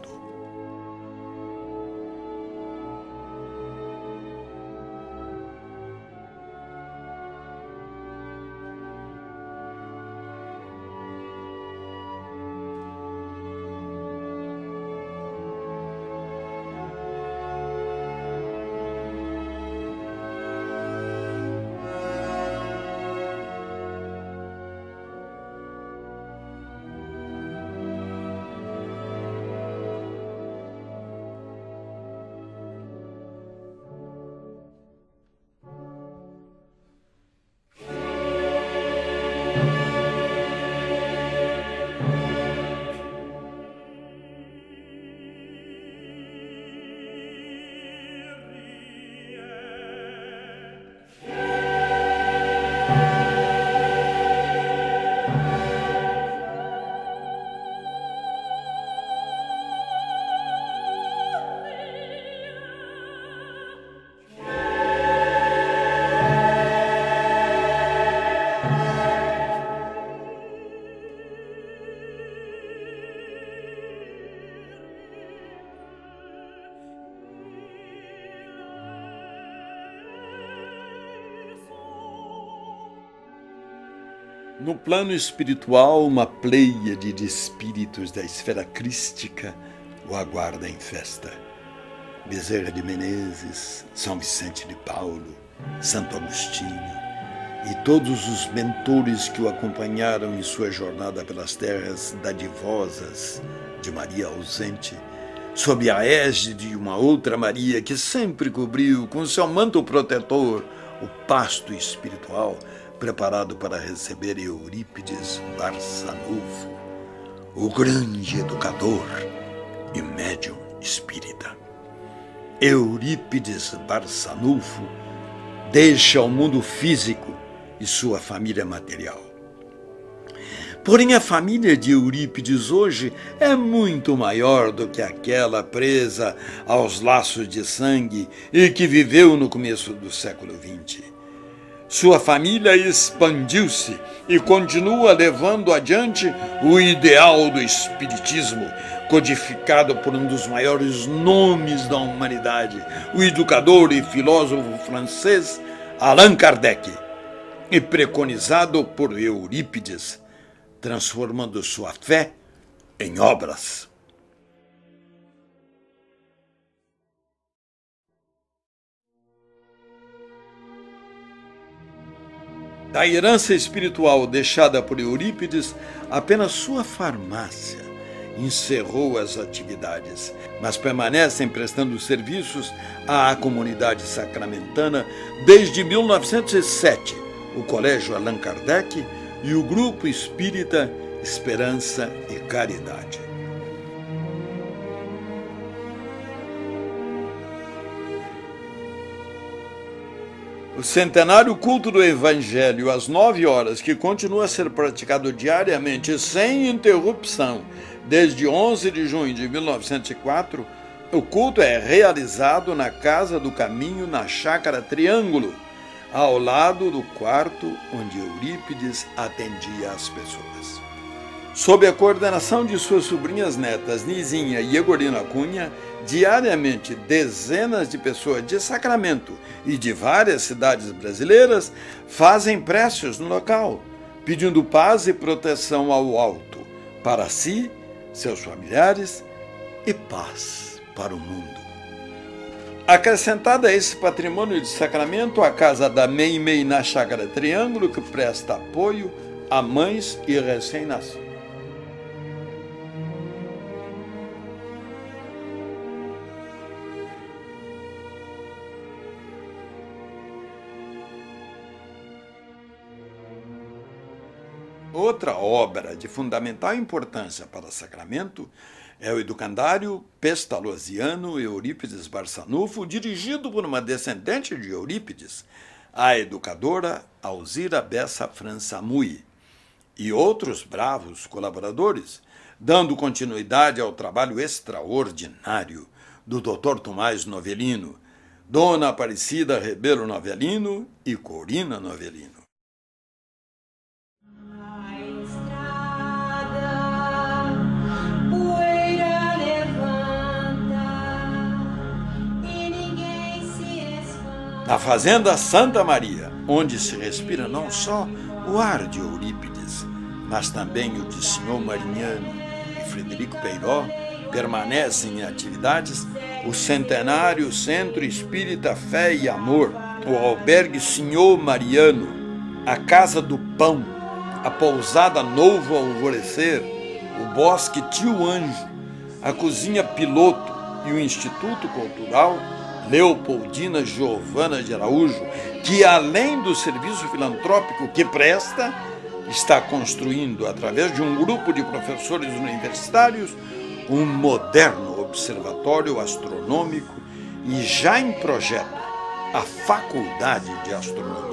No plano espiritual, uma pleiade de espíritos da esfera crística o aguarda em festa. Bezerra de Menezes, São Vicente de Paulo, Santo Agostinho e todos os mentores que o acompanharam em sua jornada pelas terras dadivosas de Maria ausente, sob a égide de uma outra Maria que sempre cobriu com seu manto protetor o pasto espiritual, preparado para receber Eurípides Barçanufo, o grande educador e médium espírita. Eurípides Barçanufo deixa o mundo físico e sua família material. Porém, a família de Eurípides hoje é muito maior do que aquela presa aos laços de sangue e que viveu no começo do século XX. Sua família expandiu-se e continua levando adiante o ideal do espiritismo, codificado por um dos maiores nomes da humanidade, o educador e filósofo francês Allan Kardec, e preconizado por Eurípides, transformando sua fé em obras. Da herança espiritual deixada por Eurípides, apenas sua farmácia encerrou as atividades, mas permanecem prestando serviços à comunidade sacramentana desde 1907, o Colégio Allan Kardec e o Grupo Espírita Esperança e Caridade. O centenário culto do Evangelho às 9 horas, que continua a ser praticado diariamente sem interrupção desde 11 de junho de 1904, o culto é realizado na Casa do Caminho, na Chácara Triângulo, ao lado do quarto onde Eurípides atendia as pessoas. Sob a coordenação de suas sobrinhas netas Nizinha e Egorina Cunha, diariamente dezenas de pessoas de Sacramento e de várias cidades brasileiras fazem preces no local, pedindo paz e proteção ao alto, para si, seus familiares e paz para o mundo. Acrescentada a esse patrimônio de Sacramento, a Casa da Meimei na Chácara Triângulo, que presta apoio a mães e recém-nascidos. Outra obra de fundamental importância para Sacramento é o educandário pestalozziano Eurípides Barçanufo, dirigido por uma descendente de Eurípides, a educadora Alzira Bessa França Mui e outros bravos colaboradores, dando continuidade ao trabalho extraordinário do Dr. Tomás Novelino, Dona Aparecida Rebelo Novelino e Corina Novelino. Na Fazenda Santa Maria, onde se respira não só o ar de Eurípides, mas também o de Senhor Mariano e Frederico Peiró, permanecem em atividades o centenário Centro Espírita Fé e Amor, o albergue Senhor Mariano, a Casa do Pão, a Pousada Novo Alvorecer, o Bosque Tio Anjo, a Cozinha Piloto e o Instituto Cultural Leopoldina Giovana de Araújo, que além do serviço filantrópico que presta, está construindo, através de um grupo de professores universitários, um moderno observatório astronômico e já em projeto a Faculdade de Astronomia.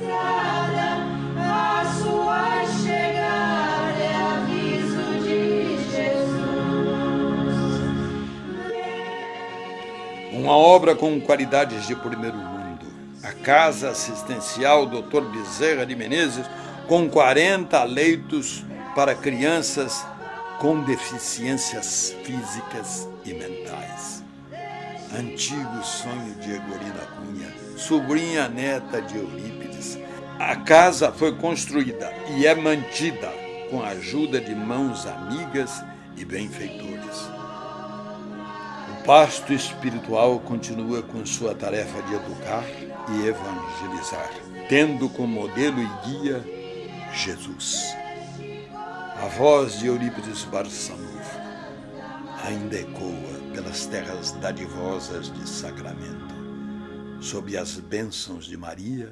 Uma obra com qualidades de primeiro mundo. A Casa Assistencial Dr. Bezerra de Menezes, com 40 leitos para crianças com deficiências físicas e mentais. Antigo sonho de Egorina Cunha, sobrinha neta de Eurípides. A casa foi construída e é mantida com a ajuda de mãos amigas e benfeitores. O pasto espiritual continua com sua tarefa de educar e evangelizar, tendo como modelo e guia Jesus. A voz de Eurípides Barçanufo ainda ecoa pelas terras dadivosas de Sacramento, sob as bênçãos de Maria,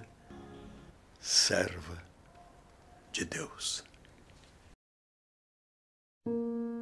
serva de Deus.